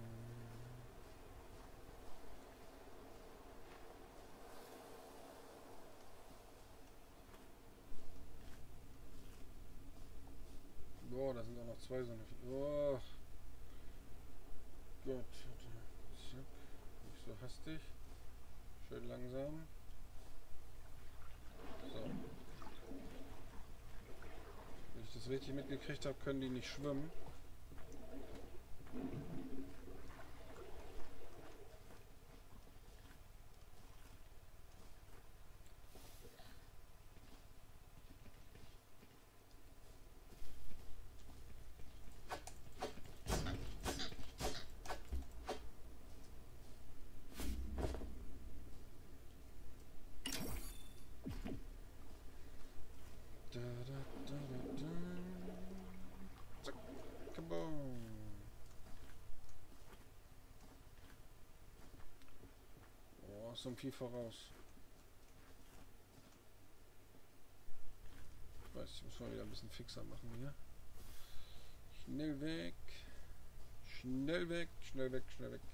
Boah, da sind auch noch zwei so eine. Oh Gott. Zack. Nicht so hastig. Schön langsam. So. Wenn ich das richtig mitgekriegt habe, können die nicht schwimmen. Da, da, da, da, da. Zack. Kaboom. Oh, so ein Vieh voraus. Ich weiß, ich muss mal wieder ein bisschen fixer machen hier. Schnell weg. Schnell weg, schnell weg, schnell weg.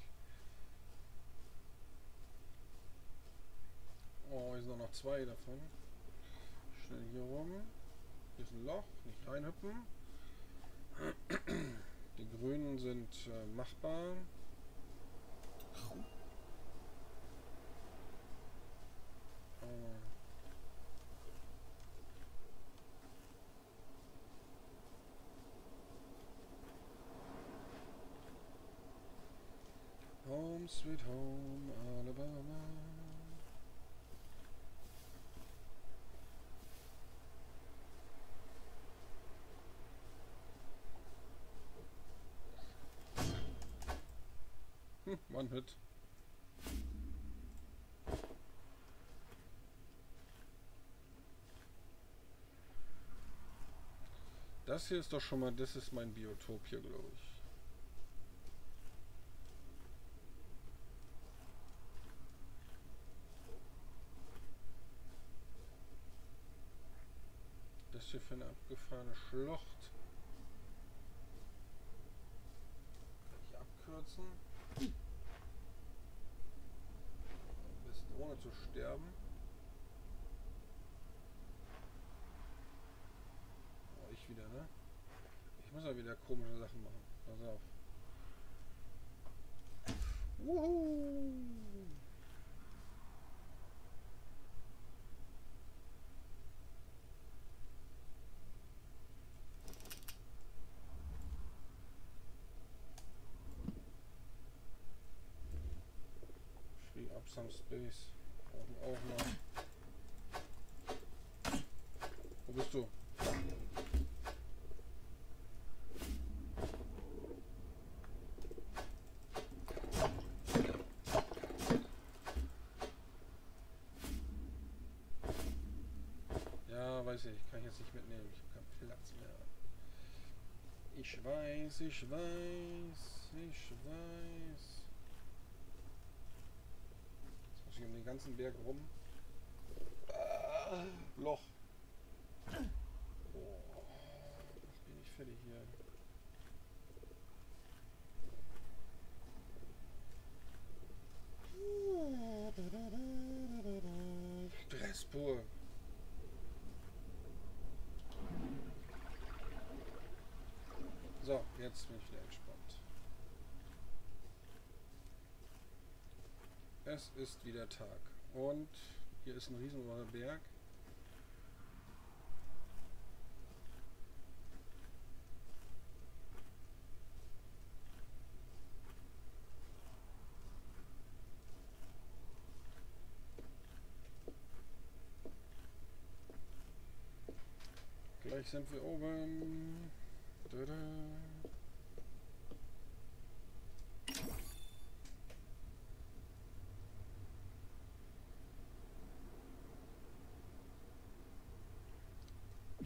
Oh, hier sind noch zwei davon. Schnell hier rum. Hier ist ein Loch, nicht reinhüppen. Die Grünen sind äh, machbar. Oh. Home sweet home, Alabama. Hm, One Hit. Das hier ist doch schon mal, das ist mein Biotop hier, glaube ich. Das hier für eine abgefahrene Schlucht. Kann ich abkürzen. Am besten ohne zu sterben. Oh, ich wieder, ne? Ich muss ja wieder komische Sachen machen. Pass auf. Wuhu! Free up some space. Brauchen auch noch. Wo bist du? Ja, weiß ich, kann ich jetzt nicht mitnehmen. Ich habe keinen Platz mehr. Ich weiß, ich weiß, ich weiß. Jetzt muss ich um den ganzen Berg rum. Ah, Loch. Oh, mach mich nicht fertig hier. Stress pur. So, jetzt bin ich wieder entspannt. Es ist wieder Tag. Und hier ist ein riesengroßer Berg. Gleich sind wir oben. Tada.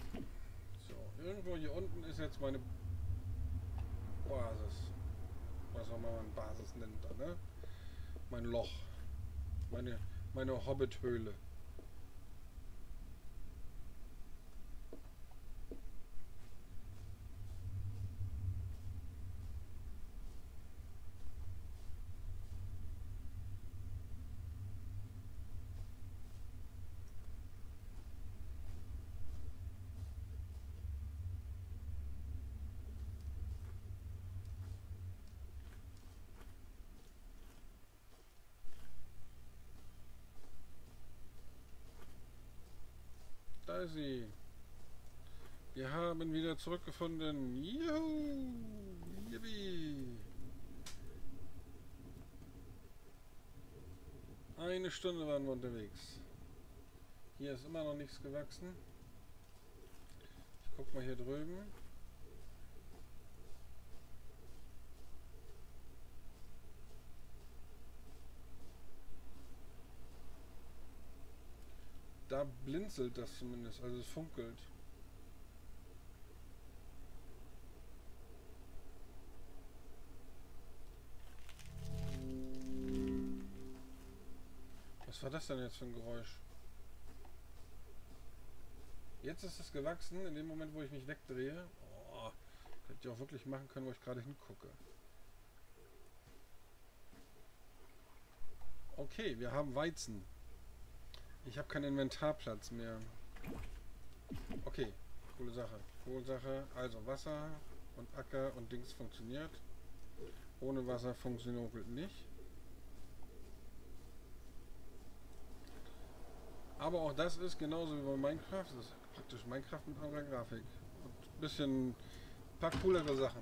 So, irgendwo hier unten ist jetzt meine Oasis. was auch immer man Basis nennt, da, ne? Mein Loch. Meine, meine Hobbit-Höhle. Da ist sie. Wir haben wieder zurückgefunden. Juhu! Yippie! Eine Stunde waren wir unterwegs. Hier ist immer noch nichts gewachsen. Ich guck mal hier drüben. Da blinzelt das zumindest, also es funkelt. Was war das denn jetzt für ein Geräusch? Jetzt ist es gewachsen, in dem Moment, wo ich mich wegdrehe. Oh, hätte ich auch wirklich machen können, wo ich gerade hingucke. Okay, wir haben Weizen. Ich habe keinen Inventarplatz mehr. Okay, coole Sache. Coole Sache. Also Wasser und Acker und Dings funktioniert. Ohne Wasser funktioniert nicht. Aber auch das ist genauso wie bei Minecraft. Das ist praktisch Minecraft mit anderer Grafik. Und ein bisschen, ein paar coolere Sachen.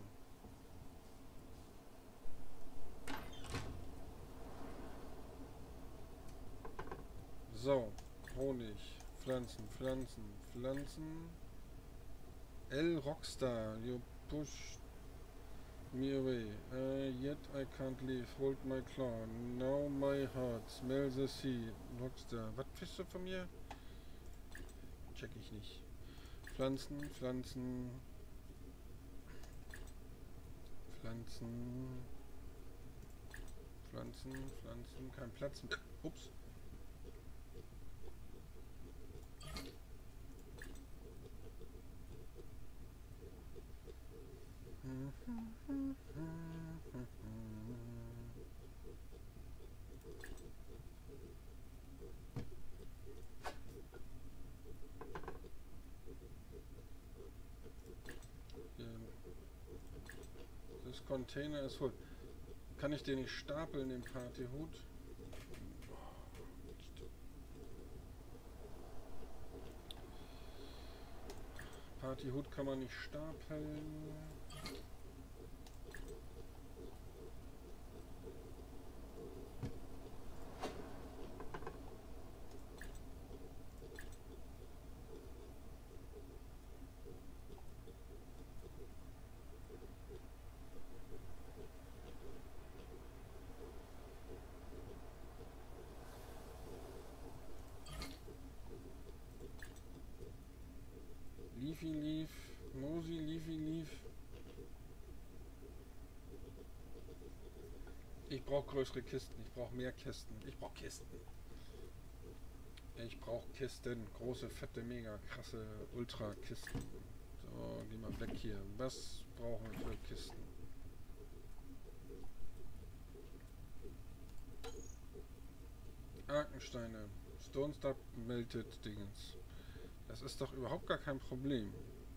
So, Honig, Pflanzen, Pflanzen, Pflanzen. El Rockstar, you push me away. Uh, yet I can't leave. Hold my claw. Now my heart. Smell the sea. Rockstar. Was fischst du von mir? Check ich nicht. Pflanzen, Pflanzen. Pflanzen. Pflanzen, Pflanzen. Kein Platz mehr. Ups. Das Container ist voll. Kann ich den nicht stapeln, den Partyhut? Partyhut kann man nicht stapeln. Leafy Leaf, Mosi Leafy Leaf. Ich brauche größere Kisten, ich brauche mehr Kisten, ich brauche Kisten. Ich brauche Kisten, große, fette, mega krasse Ultra-Kisten. So, geh mal weg hier. Was brauchen wir für Kisten? Arkensteine, Stone Star Melted Dingens. Das ist doch überhaupt gar kein Problem.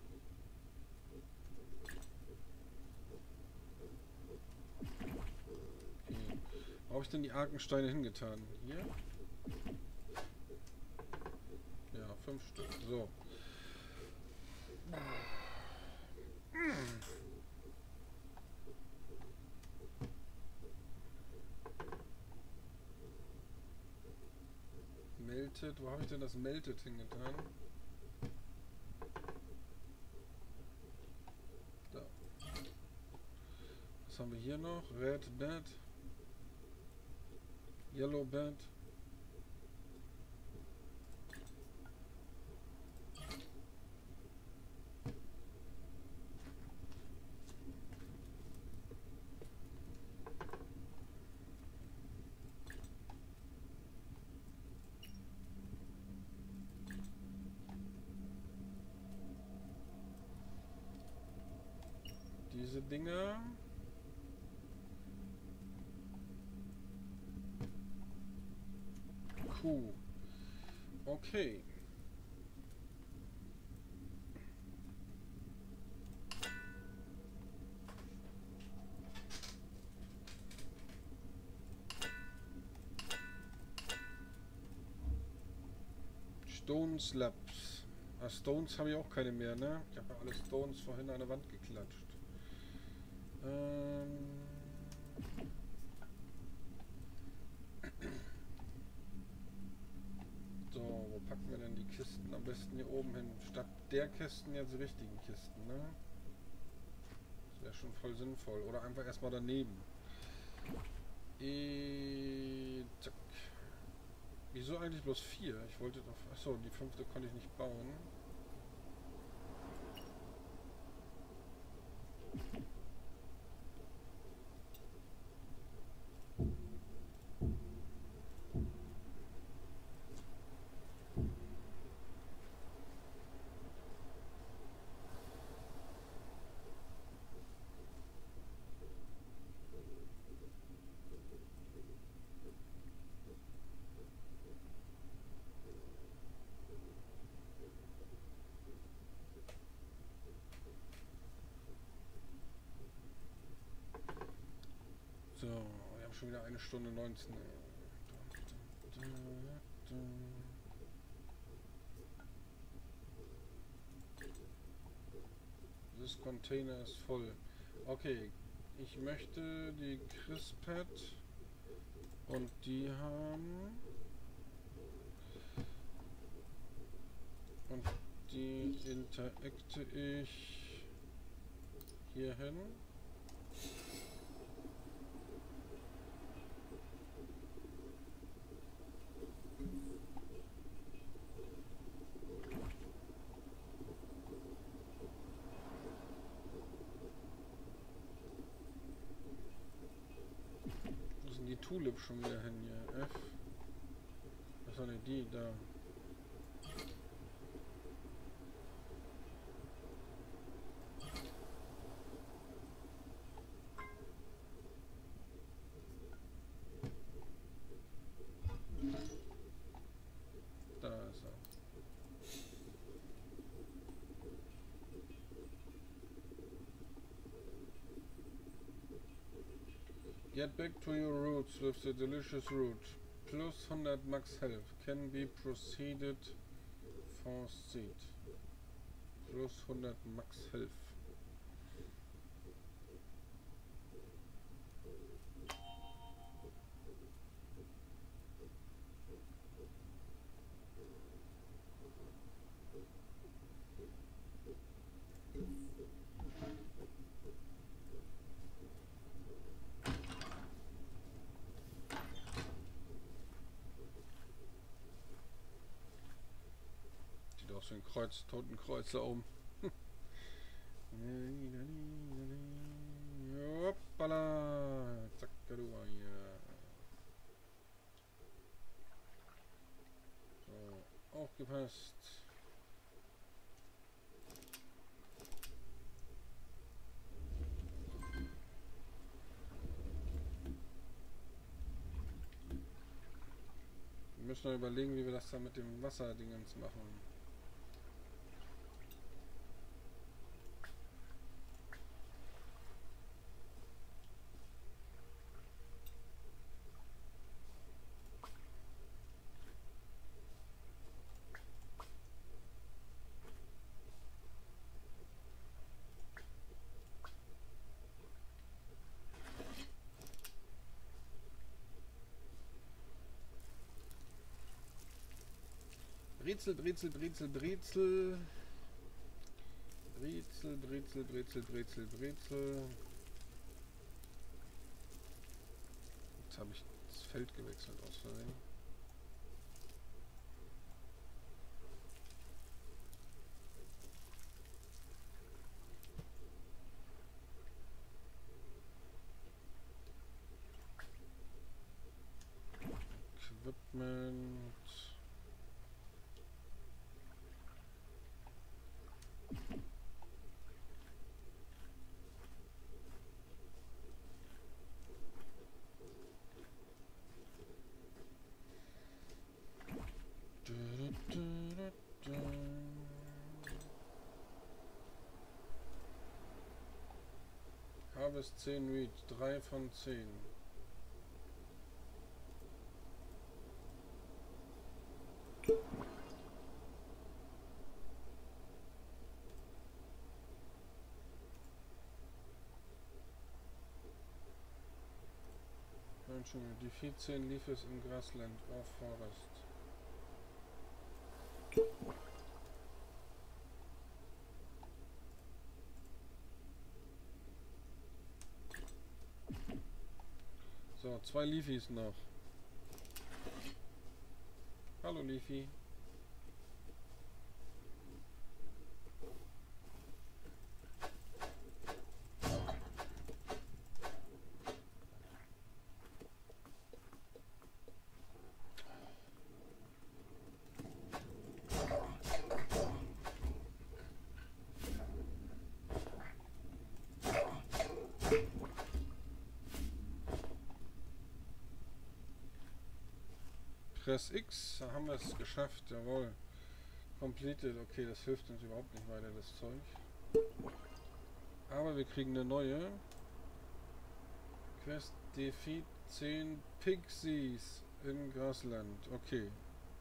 Okay. Wo habe ich denn die Arkensteine hingetan? Hier? Ja, fünf Stück. So. Melted. Wo habe ich denn das Melted hingetan? Da. Was haben wir hier noch? Red Bed. Yellow Bed. diese Dinger. Kuh. Okay. Stone Slabs. Ah, Stones habe ich auch keine mehr, ne? Ich habe ja alle Stones vorhin an der Wand geklatscht. Ähm so, wo packen wir denn die Kisten? Am besten hier oben hin. Statt der Kisten jetzt die richtigen Kisten, ne? Das wäre schon voll sinnvoll. Oder einfach erstmal daneben. E zack. Wieso eigentlich bloß vier? Ich wollte doch... Achso, die fünfte konnte ich nicht bauen. So, wir haben schon wieder eine Stunde neunzehn. Das Container ist voll. Okay, ich möchte die Crispet und die haben und die interakte ich hier hin. Die Tulip schon wieder hin hier. F. Was war denn die da? Da ist er. Get back to your roots with the delicious root. Plus one hundred max health. Can be proceeded for seed. Plus one hundred max health. So ein Kreuz, Totenkreuz da oben. Hoppala. Zack, du hier. So, aufgepasst. Wir müssen noch überlegen, wie wir das dann mit dem Wasserdingens machen. Brezel, Brezel, Brezel, Brezel. Brezel, Brezel, Brezel, Brezel, Brezel. Jetzt habe ich das Feld gewechselt aus Versehen. Equipment. Harvest zehn Reed. drei von zehn. Entschuldigung, die vierzehn lief es in Grassland or Forest. So, zwei Leafies noch. Hallo Leafy. Press X, da haben wir es geschafft, jawohl. Completed, okay, das hilft uns überhaupt nicht weiter, das Zeug. Aber wir kriegen eine neue. Quest Defeat zehn Pixies in Grassland, okay.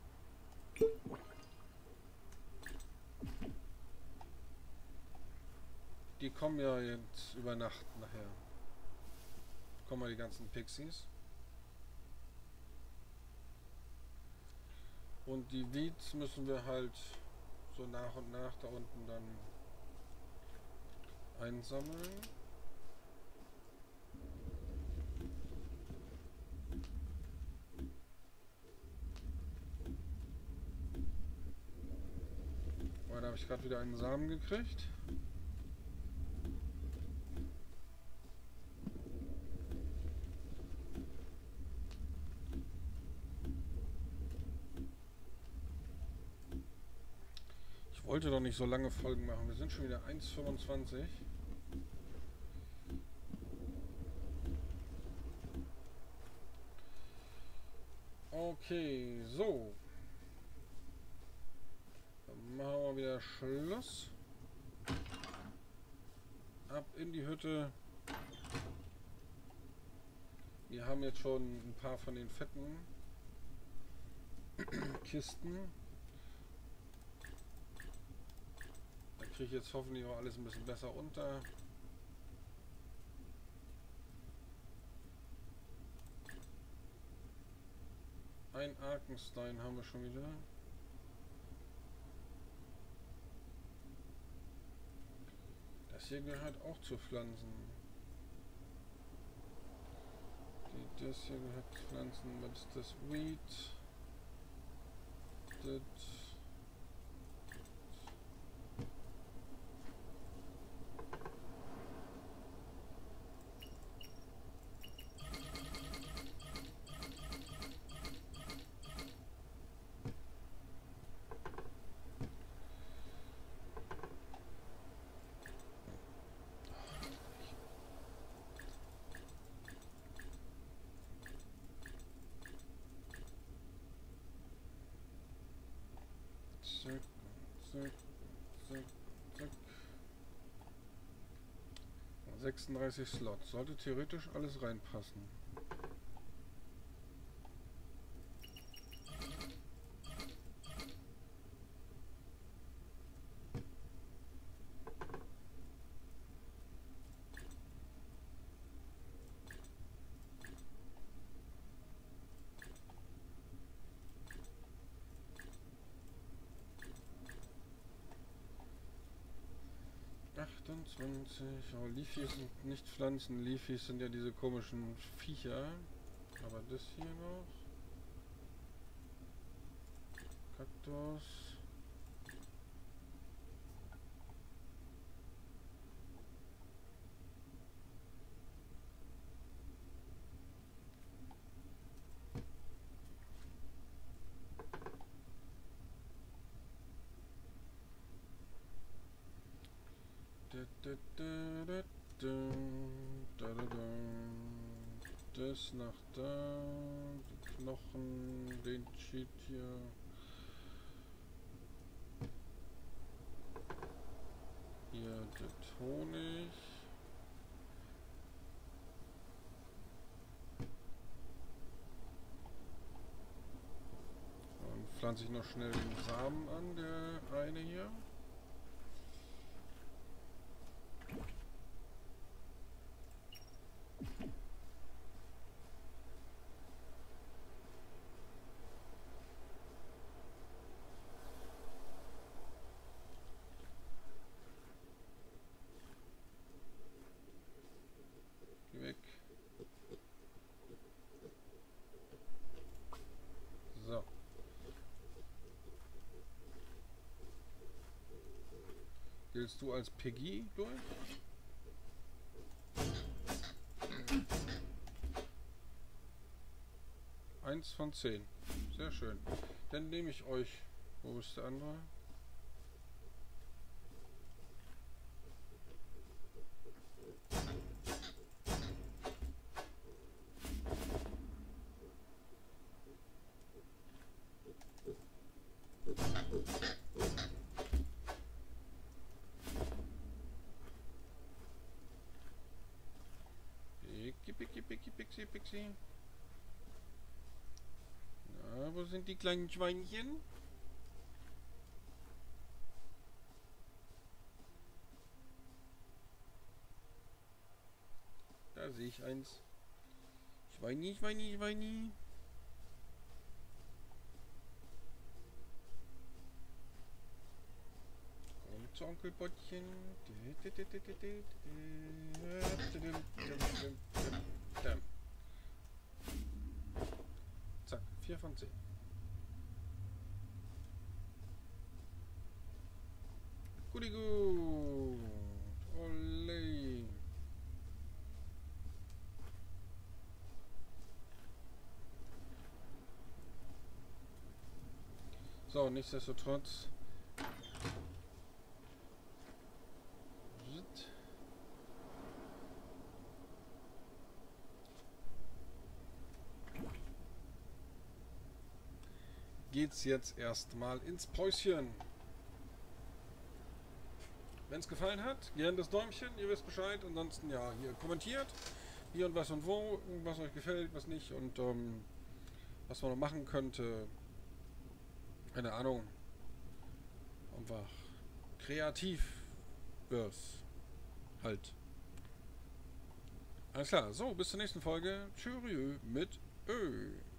Die kommen ja jetzt über Nacht nachher. Kommen mal die ganzen Pixies. Und die Weeds müssen wir halt so nach und nach da unten dann einsammeln. Oh, da habe ich gerade wieder einen Samen gekriegt. Ich wollte doch nicht so lange Folgen machen. Wir sind schon wieder eins fünfundzwanzig. Okay, so. Dann machen wir wieder Schluss. Ab in die Hütte. Wir haben jetzt schon ein paar von den fetten Kisten. Kriege ich jetzt hoffentlich auch alles ein bisschen besser unter. Ein Arkenstein haben wir schon wieder. Das hier gehört auch zu Pflanzen. Die, das hier gehört zu Pflanzen. Was ist das? Weed. Das. Zack, zack, zack, zack. sechsunddreißig Slots. Sollte theoretisch alles reinpassen. achtundzwanzig. Oh, Leafies sind nicht Pflanzen. Leafies sind ja diese komischen Viecher. Aber das hier noch. Kaktus. Das nach da, die Knochen, den Cheat hier. Hier der Honig. pflanze ich noch schnell den Samen an, der eine hier. Geh weg. So. Giltst du als Peggy durch? Eins von zehn. Sehr schön. Dann nehme ich euch. Wo ist der andere? Pixi, pixi, pixi, pixi, pixi. Na, wo sind die kleinen Schweinchen? Da sehe ich eins. Schweini, Schweini, Schweini. Komm zu Onkel Bottchen. Zack, vier von zehn. Guti gut. Ole. So, nichtsdestotrotz. Geht's jetzt erstmal ins Päuschen. Wenn es gefallen hat, gerne das Däumchen, ihr wisst Bescheid. Ansonsten ja, hier kommentiert, wie und was und wo, was euch gefällt, was nicht und ähm, was man noch machen könnte. Keine Ahnung. Einfach kreativ wir's. Halt. Alles klar, so, bis zur nächsten Folge. Tschüss mit Ö.